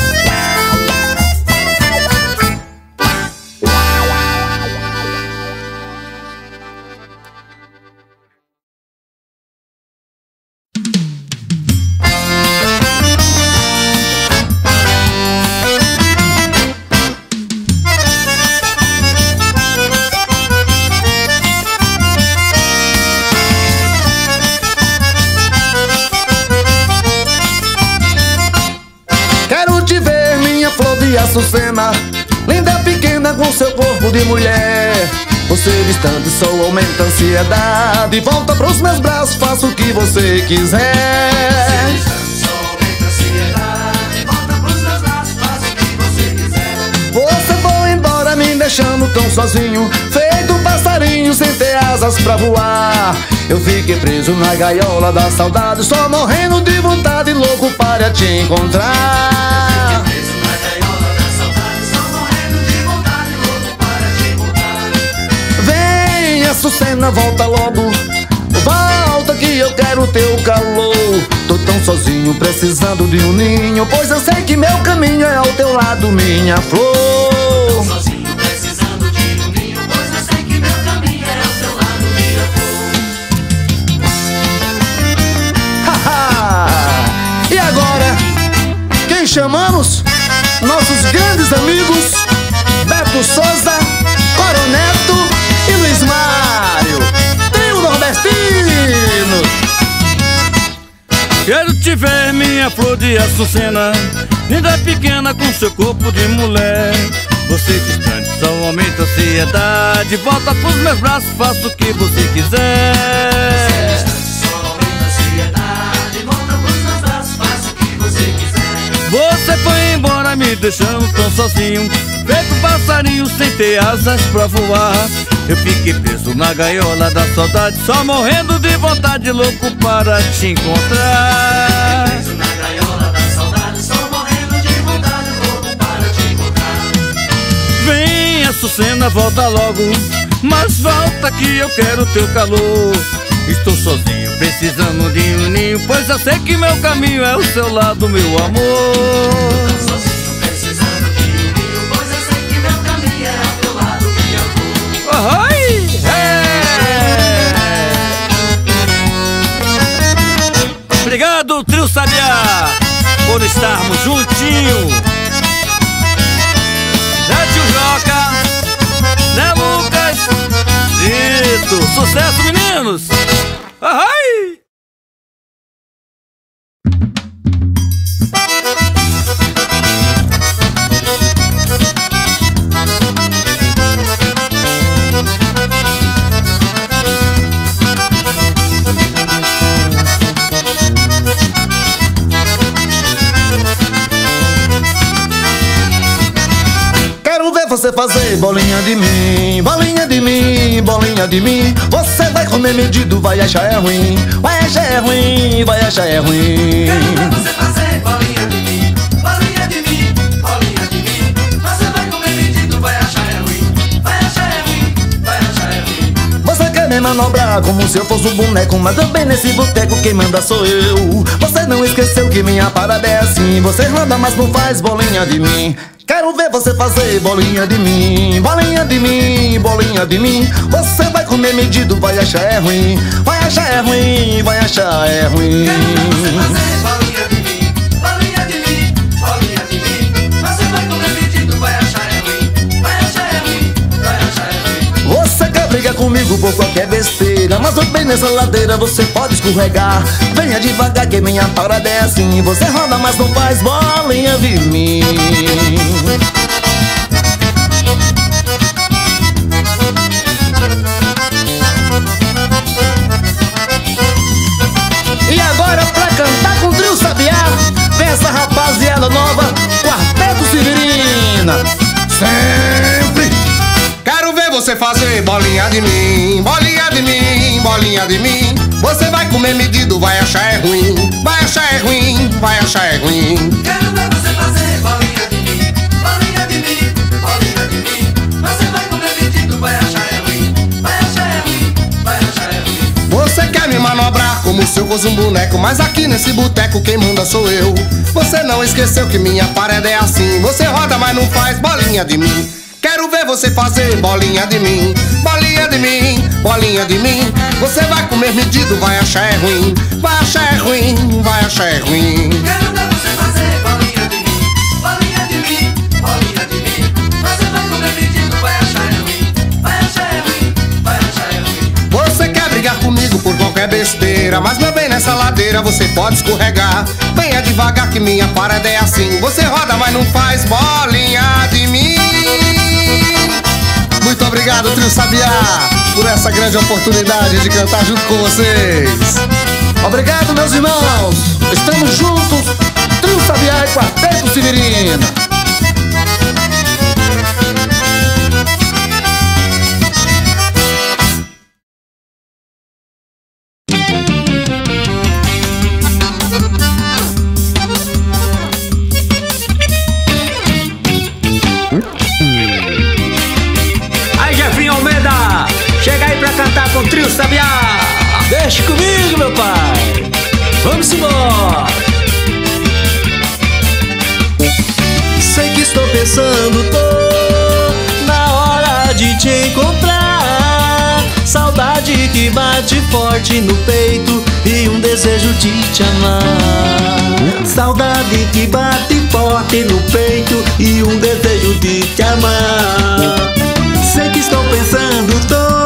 Açucena, linda pequena com seu corpo de mulher. Você distante só aumenta a ansiedade. Volta pros meus braços, faça o que você quiser. Você distante só aumenta a ansiedade. Volta pros meus braços, faça o que você quiser. Você foi embora me deixando tão sozinho, feito um passarinho sem ter asas pra voar. Eu fiquei preso na gaiola da saudade, só morrendo de vontade, louco para te encontrar. Açucena, volta logo, volta que eu quero teu calor. Tô tão sozinho, precisando de um ninho, pois eu sei que meu caminho é ao teu lado, minha flor. Tô sozinho, precisando de um ninho, pois eu sei que meu caminho é ao teu lado, minha flor. Haha! E agora, quem chamamos? Nossos grandes amigos Beto Souza, Coroneto e Luiz Mário, Trio Nordestino. Quero te ver, minha flor de açucena, linda pequena com seu corpo de mulher. Você distante só aumenta a ansiedade. Volta pros meus braços, faça o que você quiser. Você distante só aumenta a ansiedade. Volta pros meus braços, faça o que você quiser. Você foi embora me deixando tão sozinho, feito um passarinho sem ter asas pra voar. Eu fiquei preso na gaiola da saudade, só morrendo de vontade, louco para te encontrar. Fiquei preso na gaiola da saudade, só morrendo de vontade, louco para te encontrar. Vem, Açucena, volta logo, mas volta que eu quero teu calor. Estou sozinho, precisando de um ninho, pois eu sei que meu caminho é o seu lado, meu amor. Estou sozinho, precisando de um ninho, pois eu sei que meu caminho é ao teu lado, meu amor. Oi! É. Obrigado, Trio Sabiá, por estarmos juntinho. Zé Tio Joca, Zé Lucas, Zito, sucesso, meninos! Ai! Você fazer bolinha de mim, bolinha de mim, bolinha de mim. Você vai comer medido, vai achar é ruim, vai achar é ruim, vai achar é ruim. Quero ver você fazer bolinha de mim, bolinha de mim, bolinha de mim. Você vai comer medido, vai achar é ruim, vai achar é ruim, vai achar é ruim. Você quer me manobrar como se eu fosse um boneco, mas também nesse boteco quem manda sou eu. Você não esqueceu que minha parada é assim, você anda mas não faz bolinha de mim. Quero ver você fazer bolinha de mim, bolinha de mim, bolinha de mim. Você vai comer medido, vai achar é ruim, vai achar é ruim, vai achar é ruim. Quero ver você fazer bolinha de mim, bolinha de mim, bolinha de mim. Você vai comer medido, vai achar é ruim, vai achar é ruim, vai achar é ruim. Você quer brigar comigo por qualquer besteira, mas bem nessa ladeira você pode escorregar. Venha devagar que minha parada é assim, você roda mas não faz bolinha de mim. você fazer bolinha de mim, bolinha de mim, bolinha de mim. Você vai comer medido, vai achar é ruim, vai achar é ruim, vai achar é ruim. Quero ver você fazer bolinha de mim, bolinha de mim, bolinha de mim. Você vai comer medido, vai achar é ruim, vai achar é ruim, vai achar é ruim. Você quer me manobrar como se eu fosse um boneco, mas aqui nesse boteco quem manda sou eu. Você não esqueceu que minha parede é assim, você roda mas não faz bolinha de mim. Quero ver você fazer bolinha de mim, bolinha de mim, bolinha de mim. Você vai comer medido, vai achar é ruim, vai achar é ruim, vai achar é ruim. Quero ver você fazer bolinha de mim, bolinha de mim, bolinha de mim. Você vai comer medido, vai achar é ruim, vai achar é ruim, vai achar é ruim. Você quer brigar comigo por qualquer besteira, mas meu bem, nessa ladeira você pode escorregar. Venha devagar que minha parede é assim, você roda mas não faz bolinha de mim. Muito obrigado, Trio Sabiá, por essa grande oportunidade de cantar junto com vocês. Obrigado, meus irmãos. Estamos juntos, Trio Sabiá e Quarteto Severino. Cantar com o Trio Sabiá. Deixa comigo, meu pai. Vamos embora. Sei que estou pensando, tô na hora de te encontrar. Saudade que bate forte no peito e um desejo de te amar. Saudade que bate forte no peito e um desejo de te amar. Sei que estou pensando, tô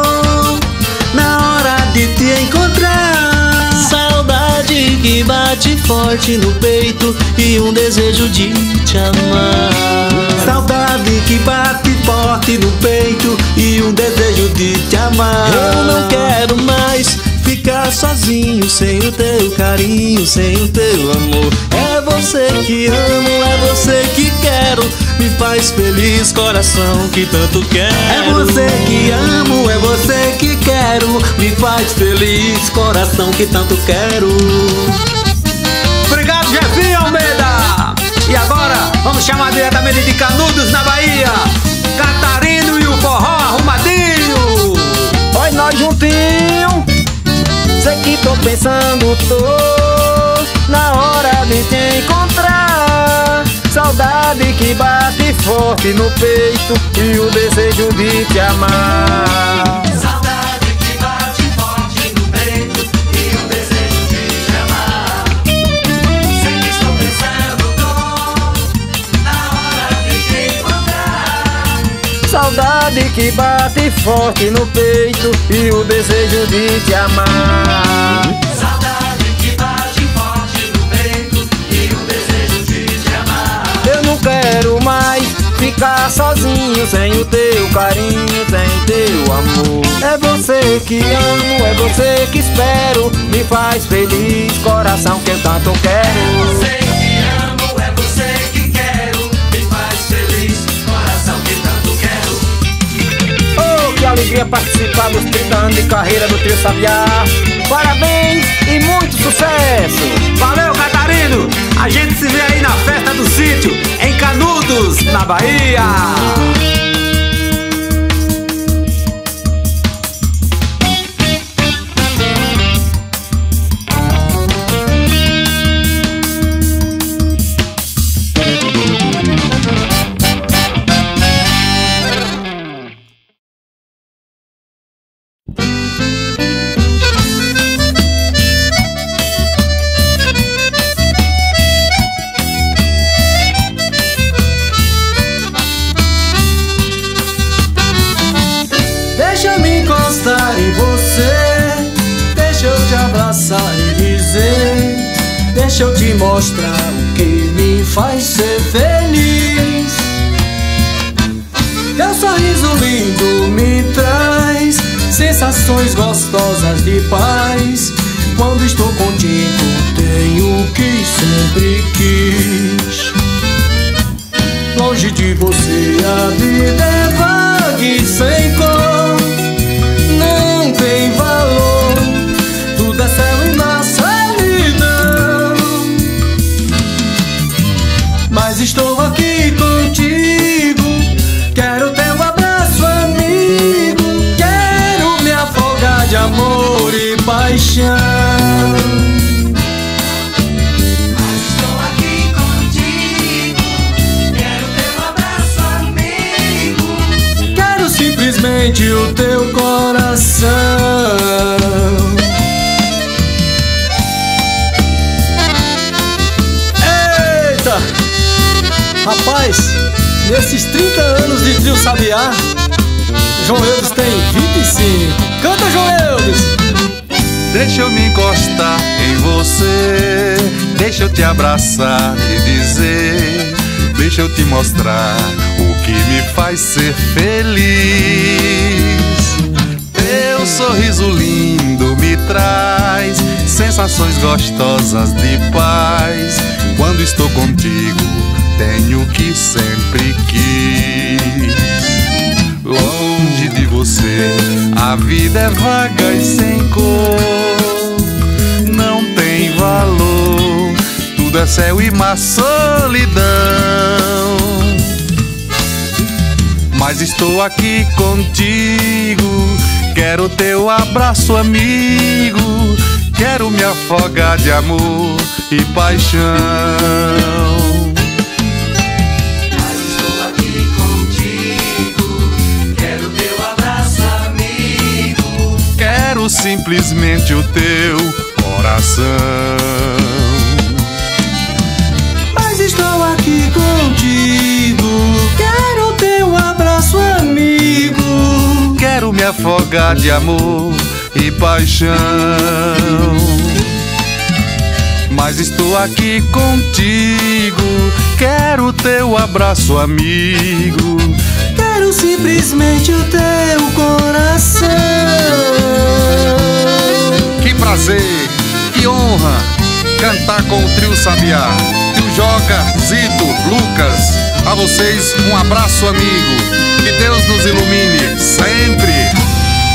de te encontrar. Saudade que bate forte no peito e um desejo de te amar. Saudade que bate forte no peito e um desejo de te amar. Eu não quero mais ficar sozinho sem o teu carinho, sem o teu amor. É você que amo, é você que quero, me faz feliz, coração que tanto quero. É você que amo, é você que quero, me faz feliz, coração que tanto quero. Obrigado, Jefinho Almeida. E agora vamos chamar diretamente de Canudos, na Bahia, Catarino e o forró arrumadinho. Oi, nós juntinho. Sei que tô pensando, tô na hora de te encontrar. Saudade que bate forte no peito e o desejo de te amar. Saudade que bate forte no peito e o desejo de te amar. Sei que estou pensando, tô na hora de te encontrar. Saudade que bate forte no peito e o desejo de te amar. Saudade que bate forte no peito e o desejo de te amar. Eu não quero mais ficar sozinho sem o teu carinho, sem o teu amor. É você que amo, é você que espero, me faz feliz, coração que eu tanto quero. É você que amo, é você que quero, me faz feliz, coração que tanto quero. Oh, que alegria participar dos trinta anos de carreira do Trio Sabiá. Parabéns e muito sucesso. Valeu, Catarino. A gente se vê aí na festa do sítio, em Canudos, na Bahia. Deixa eu te mostrar o que me faz ser feliz. Teu sorriso lindo me traz sensações gostosas de paz. Quando estou contigo tenho o que sempre quis. Longe de você a vida é vaga e sem cor. simplesmente o teu coração. Eita! Rapaz, nesses trinta anos de Trio Sabiá, João Eudes tem vinte e cinco. Canta, João Eudes! Deixa eu me encostar em você, deixa eu te abraçar e dizer, deixa eu te mostrar o que me faz ser feliz. Teu sorriso lindo me traz sensações gostosas de paz. Quando estou contigo, tenho o que sempre quis. Longe de você, a vida é vaga e sem cor, não tem valor, tudo é céu e má solidão. Mas estou aqui contigo, quero teu abraço amigo, quero me afogar de amor e paixão. Simplesmente o teu coração. Mas estou aqui contigo, quero teu abraço amigo, quero me afogar de amor e paixão. Mas estou aqui contigo, quero teu abraço amigo, quero simplesmente o teu coração. Que prazer, que honra cantar com o Trio Sabiá. Trio Joca, Zito, Lucas, a vocês um abraço amigo. Que Deus nos ilumine sempre.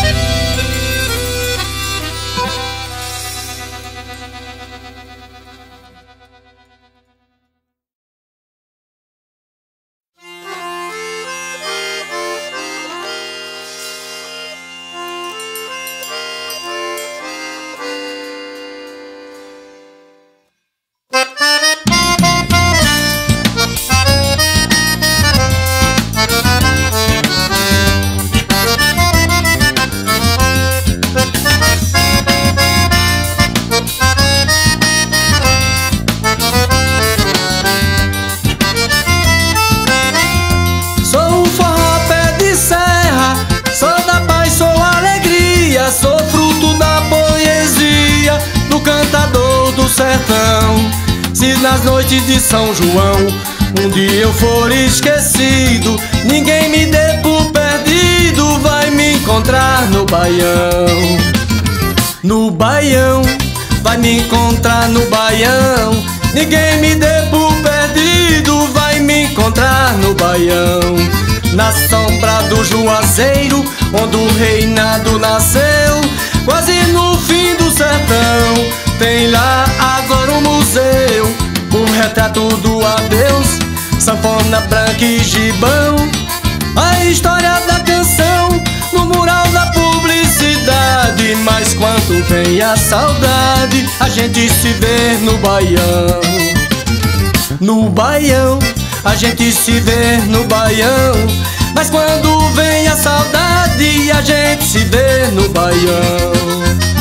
Se nas noites de São João um dia eu for esquecido, ninguém me dê por perdido, vai me encontrar no baião. No baião, vai me encontrar no baião. Ninguém me dê por perdido, vai me encontrar no baião. Na sombra do Juazeiro, onde o reinado nasceu, quase no fim do sertão, tem lá agora um museu, o retrato do adeus, sanfona branca e gibão, a história da canção no mural da publicidade. Mas quando vem a saudade, a gente se vê no baião. No baião, a gente se vê no baião. Mas quando vem a saudade, a gente se vê no baião.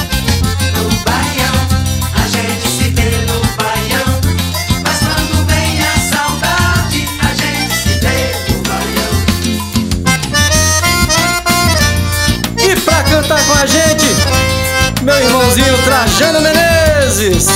Cantar com a gente, meu irmãozinho Trajano Menezes.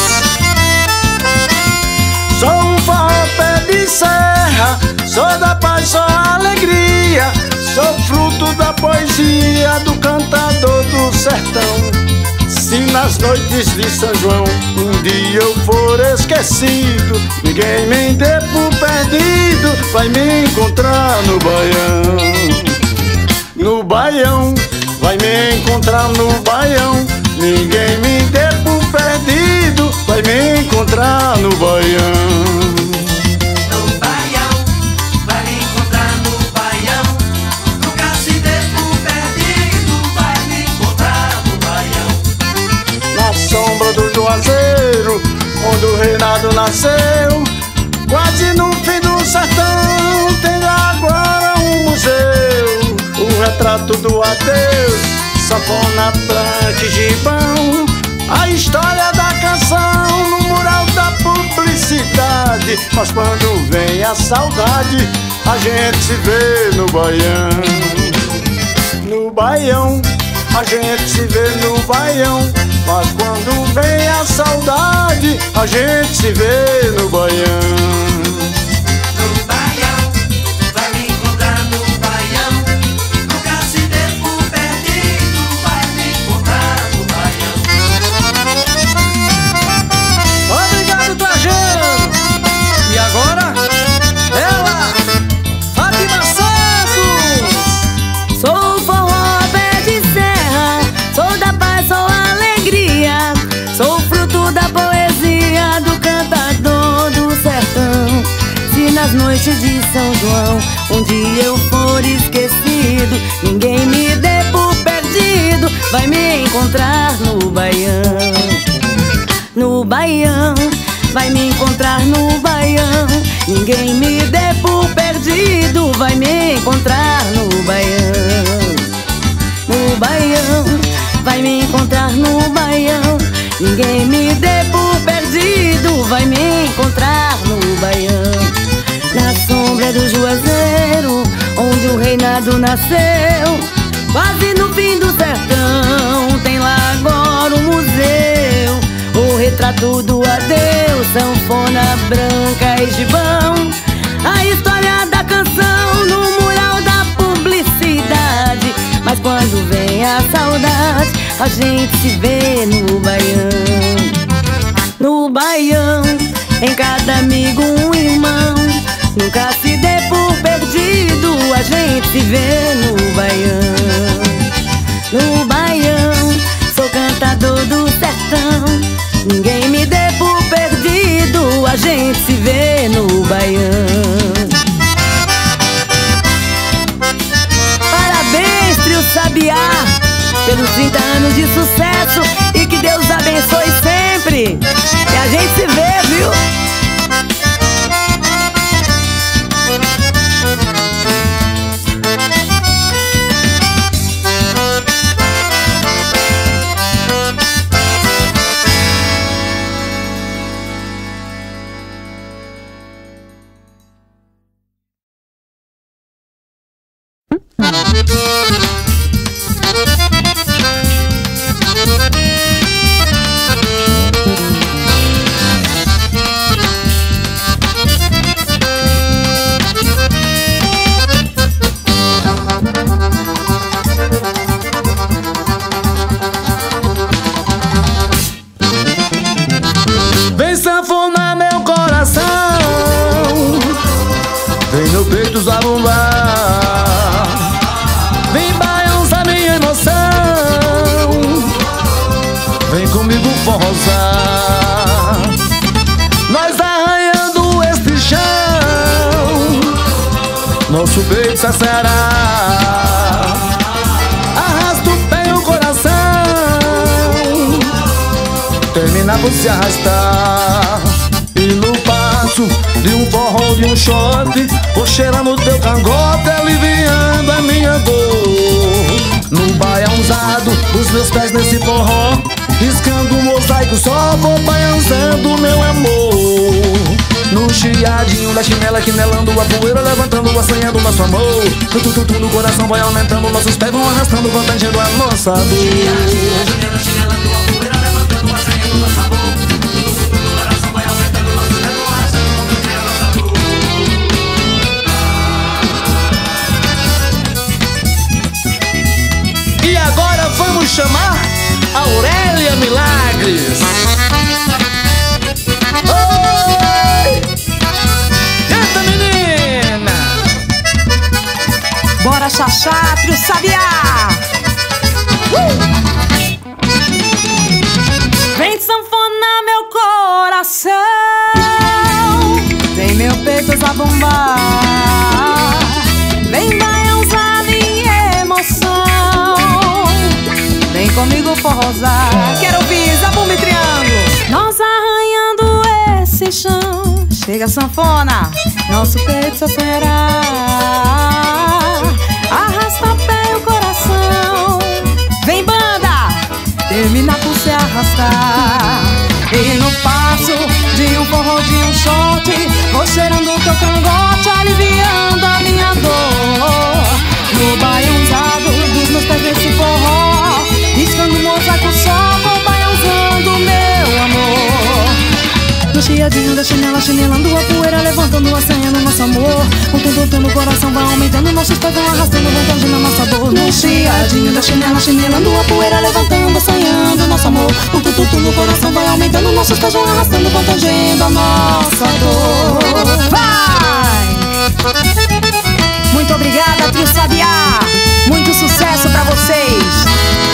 Sou um forró pé de serra, sou da paz, sou alegria, sou fruto da poesia do cantador do sertão. Se nas noites de São João um dia eu for esquecido, ninguém me dê por perdido, vai me encontrar no baião. No baião, vai me encontrar no baião. Ninguém me dê por perdido, vai me encontrar no baião. No baião, vai me encontrar no baião. Nunca se dê por perdido, vai me encontrar no baião. Na sombra do Juazeiro, onde o reinado nasceu, quase no fim do sertão, tem agora um museu, o retrato do adeus, sanfona, tranque, gibão. A história da canção no mural da publicidade. Mas quando vem a saudade, a gente se vê no baião. No baião, a gente se vê no baião. Mas quando vem a saudade, a gente se vê no baião. No baião, vai me encontrar no baião. Nunca se dê por perdido, vai me encontrar no baião. Obrigado, Trajano. E agora, ela, Fátima Santos. Sou o forró pé de serra, sou da paz, sou a alegria, sou fruto da poesia do cantador do sertão. Se nas noites de São João um dia eu for esquecido, ninguém me dê por perdido, vai me encontrar no baião. No baião, vai me encontrar no baião. Ninguém me dê por perdido, vai me encontrar no baião. No baião, vai me encontrar no baião. Ninguém me dê por perdido, vai me encontrar no baião. Na sombra do Juazeiro, onde o reinado nasceu, quase no fim do sertão, tem lá agora um museu. O retrato do adeus, sanfona, branca e gibão. A história da canção no mural da publicidade. Mas quando vem a saudade, a gente se vê no baião. No baião, em cada amigo um irmão. Nunca se dê por perdido, a gente se vê no baião. No baião, sou cantador do sertão. Ninguém me dê por perdido, a gente se vê no baião. Parabéns, Trio Sabiá, pelos trinta anos de sucesso. E que Deus abençoe sempre. E a gente se vê, viu? Vem sanfonar meu coração, vem no peito zabumbar, vem balançar minha emoção, vem comigo forrosar. Nós arranhando este chão, nosso peito se acerará. Arrasta o pé e o coração, termina por se arrastar. E no passo de um forró, de um shot, vou cheirando teu cangote, aliviando a minha dor. No baiãozado, os meus pés nesse forró, riscando um mosaico só, vou baiançando meu amor. No chiadinho da chinela, quinelando a poeira, levantando, assanhando nosso amor. No tututu no coração vai aumentando, nossos pés vão arrastando, contagiando a nossa dor. E agora vamos chamar Aurélia Milagres. Oi! Canta, menina! Bora, Xaxá, Trio Sabiá! Uh! Vem sanfonar meu coração, vem meu peito zabumbar, vem baiançar minha emoção, vem comigo forrosar. Quero ouvir zabumba e triângulo. Nós arranhando esse chão, chega a sanfona, nosso peito só sonhará. Arrasta o pé e o coração, arrastar. E no passo de um forró, de um shot, vou cheirando teu cangote, aliviando a minha dor. No baiãozado dos meus pés desse forró, riscando o mosaico só, vou baiãozando meu amor. No chiadinho da chinela, chinelando a poeira, levantando a senha no nosso amor. O tempo todo no coração vai aumentando, nossos pés vão arrastando, vontade na nossa dor. No chiadinho da chinela, chinelando a poeira, levantando, assanhando nosso amor. O tempo todo no coração vai aumentando, nossos pés vão arrastando, vontade a nossa dor. Vai! Muito obrigada, Trio Sabiá. Muito sucesso pra vocês.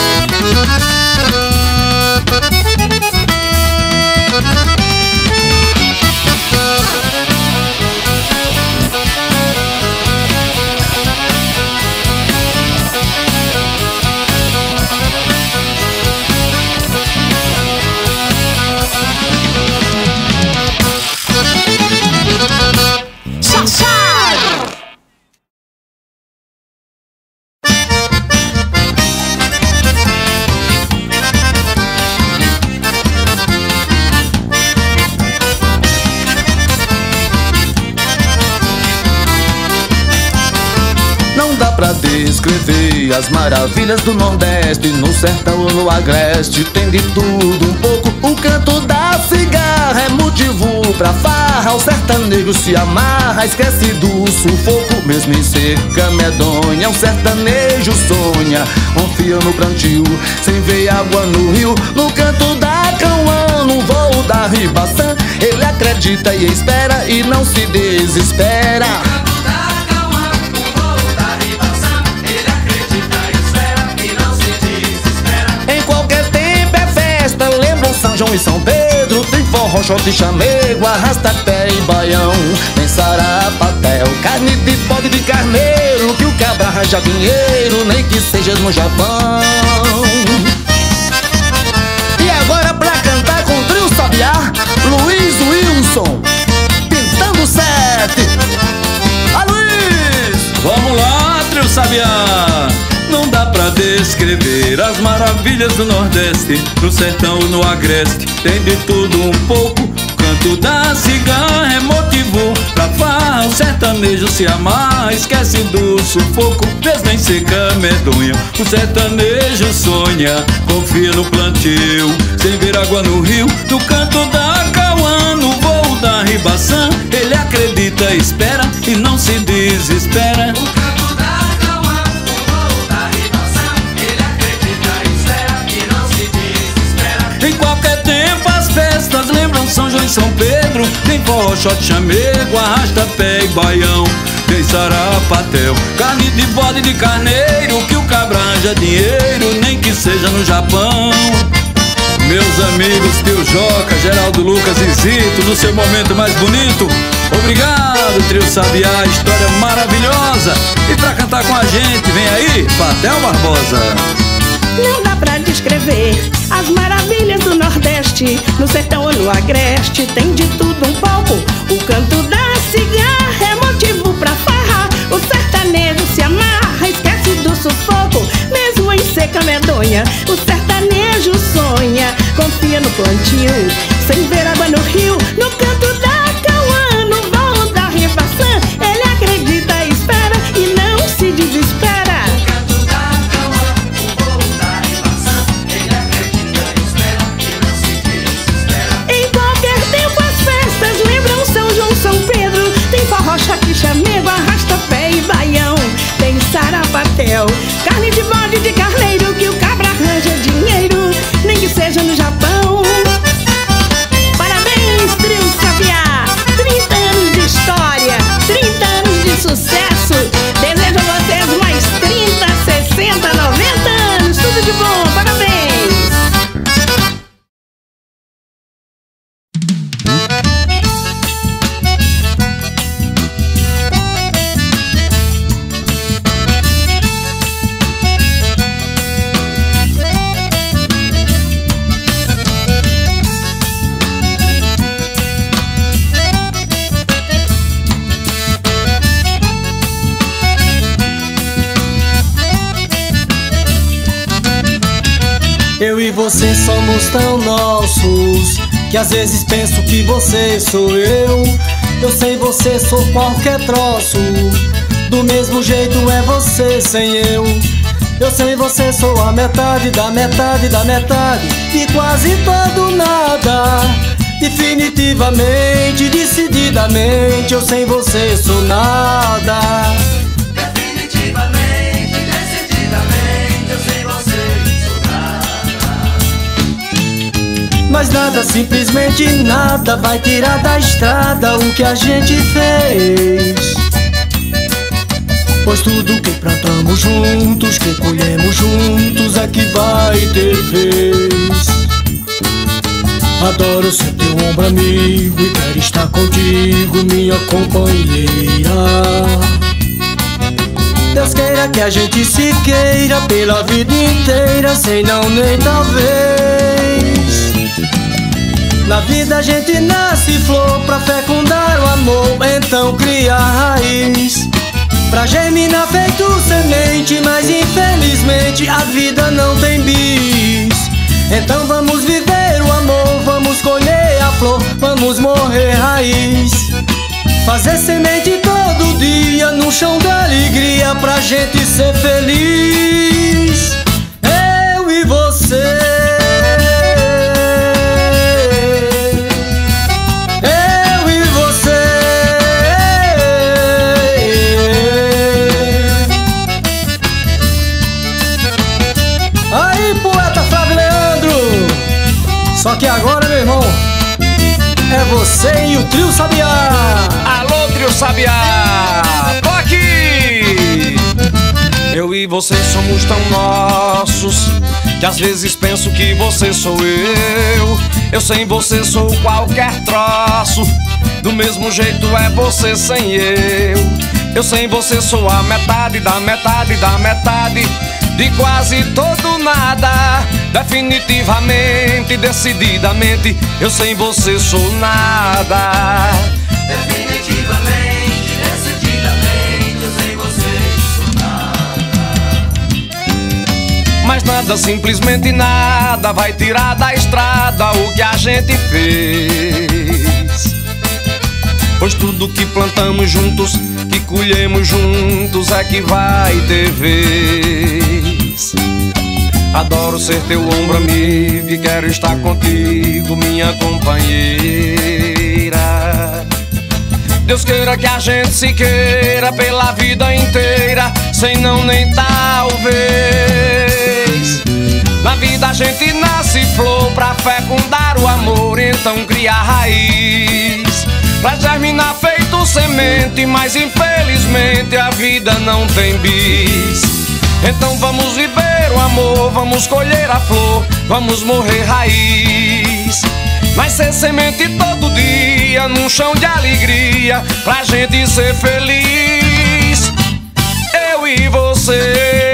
Pra descrever as maravilhas do Nordeste, no sertão ou no agreste tem de tudo um pouco. O canto da cigarra é motivo pra farra, o sertanejo se amarra, esquece do sufoco. Mesmo em seca medonha, o sertanejo sonha, confia no plantio, sem ver água no rio. No canto da Cauã, no voo da Ribaçã, ele acredita e espera e não se desespera. São João e São Pedro, tem forró, shot, chamego, arrasta-pé e baião. Tem sarapatel, carne de bode de carneiro, que o cabra arranja dinheiro, nem que seja no Japão. E agora pra cantar com o Trio Sabiá, Luiz Wilson, pintando sete. A Luiz! Vamos lá, Trio Sabiá! Não dá pra descrever as maravilhas do Nordeste, no sertão ou no agreste tem de tudo um pouco. O canto da cigarra é motivo pra farra, o sertanejo se amarra, esquece do sufoco. Mesmo em seca medonha, o sertanejo sonha, confia no plantio, sem ver água no rio. No canto da Cauã, no voo da Ribaçã, ele acredita, espera e não se desespera. Em qualquer tempo as festas lembram São João e São Pedro, tem forró, shot, chamego, arrasta-pé e baião. Tem sarapatel, carne de bode de carneiro, que o cabra arranja dinheiro, nem que seja no Japão. Meus amigos, Tio Joca, Geraldo Lucas e Zito, no seu momento mais bonito, obrigado, Trio Sabiá, história maravilhosa. E pra cantar com a gente, vem aí, Patel Barbosa. Não dá pra descrever as maravilhas do Nordeste, no sertão ou no agreste tem de tudo um pouco. O canto da cigarra é motivo pra farra, o sertanejo se amarra, esquece do sufoco. Mesmo em seca medonha, o sertanejo sonha, confia no plantio, sem ver água no rio. No canto da Cauã, no voo da Ribaçã, ele acredita, espera e não se desespera. Shot, chamego, arrasta-pé e baião. Tem sarapatel, carne de bode de carneiro, que o cabra arranja dinheiro, nem que seja no Japão. Parabéns, Trio Eu e você somos tão nossos que às vezes penso que você sou eu. Eu sem você sou qualquer troço, do mesmo jeito é você sem eu. Eu sem você sou a metade da metade da metade de quase todo nada. Definitivamente, decididamente, eu sem você sou nada. Definitivamente, decididamente, eu sem você sou nada. Mas nada, simplesmente nada vai tirar da estrada o que a gente fez. Pois tudo que plantamos juntos, que colhemos juntos é que vai ter vez. Adoro ser teu ombro amigo e quero estar contigo, minha companheira. Deus queira que a gente se queira pela vida inteira, sem não nem talvez. Na vida a gente nasce flor pra fecundar o amor, então cria raiz pra germinar feito semente, mas infelizmente a vida não tem bis. Então vamos viver o amor, vamos colher a flor, vamos morrer raiz. Fazer semente todo dia no chão da alegria pra gente ser feliz. Eu e você, eu e você. Aí, poeta Flávio Leandro, só que agora, meu irmão, é você e o Trio Sabiá. Alô, Trio Sabiá, tô aqui. Eu e você somos tão nossos que às vezes penso que você sou eu. Eu sem você sou qualquer troço, do mesmo jeito é você sem eu. Eu sem você sou a metade da metade da metade de quase todo nada. Definitivamente, decididamente, eu sem você sou nada. Definitivamente, decididamente, eu sem você sou nada. Mas nada, simplesmente nada vai tirar da estrada o que a gente fez. Pois tudo que plantamos juntos, que colhemos juntos é que vai ter vez. Adoro ser teu ombro amigo e quero estar contigo, minha companheira. Deus queira que a gente se queira pela vida inteira, sem não nem talvez. Na vida a gente nasce flor pra fecundar o amor, então cria raiz pra germinar feito semente, mas infelizmente a vida não tem bis. Então vamos viver o amor, vamos colher a flor, vamos morrer raiz. Nascer semente todo dia num chão de alegria pra gente ser feliz. Eu e você.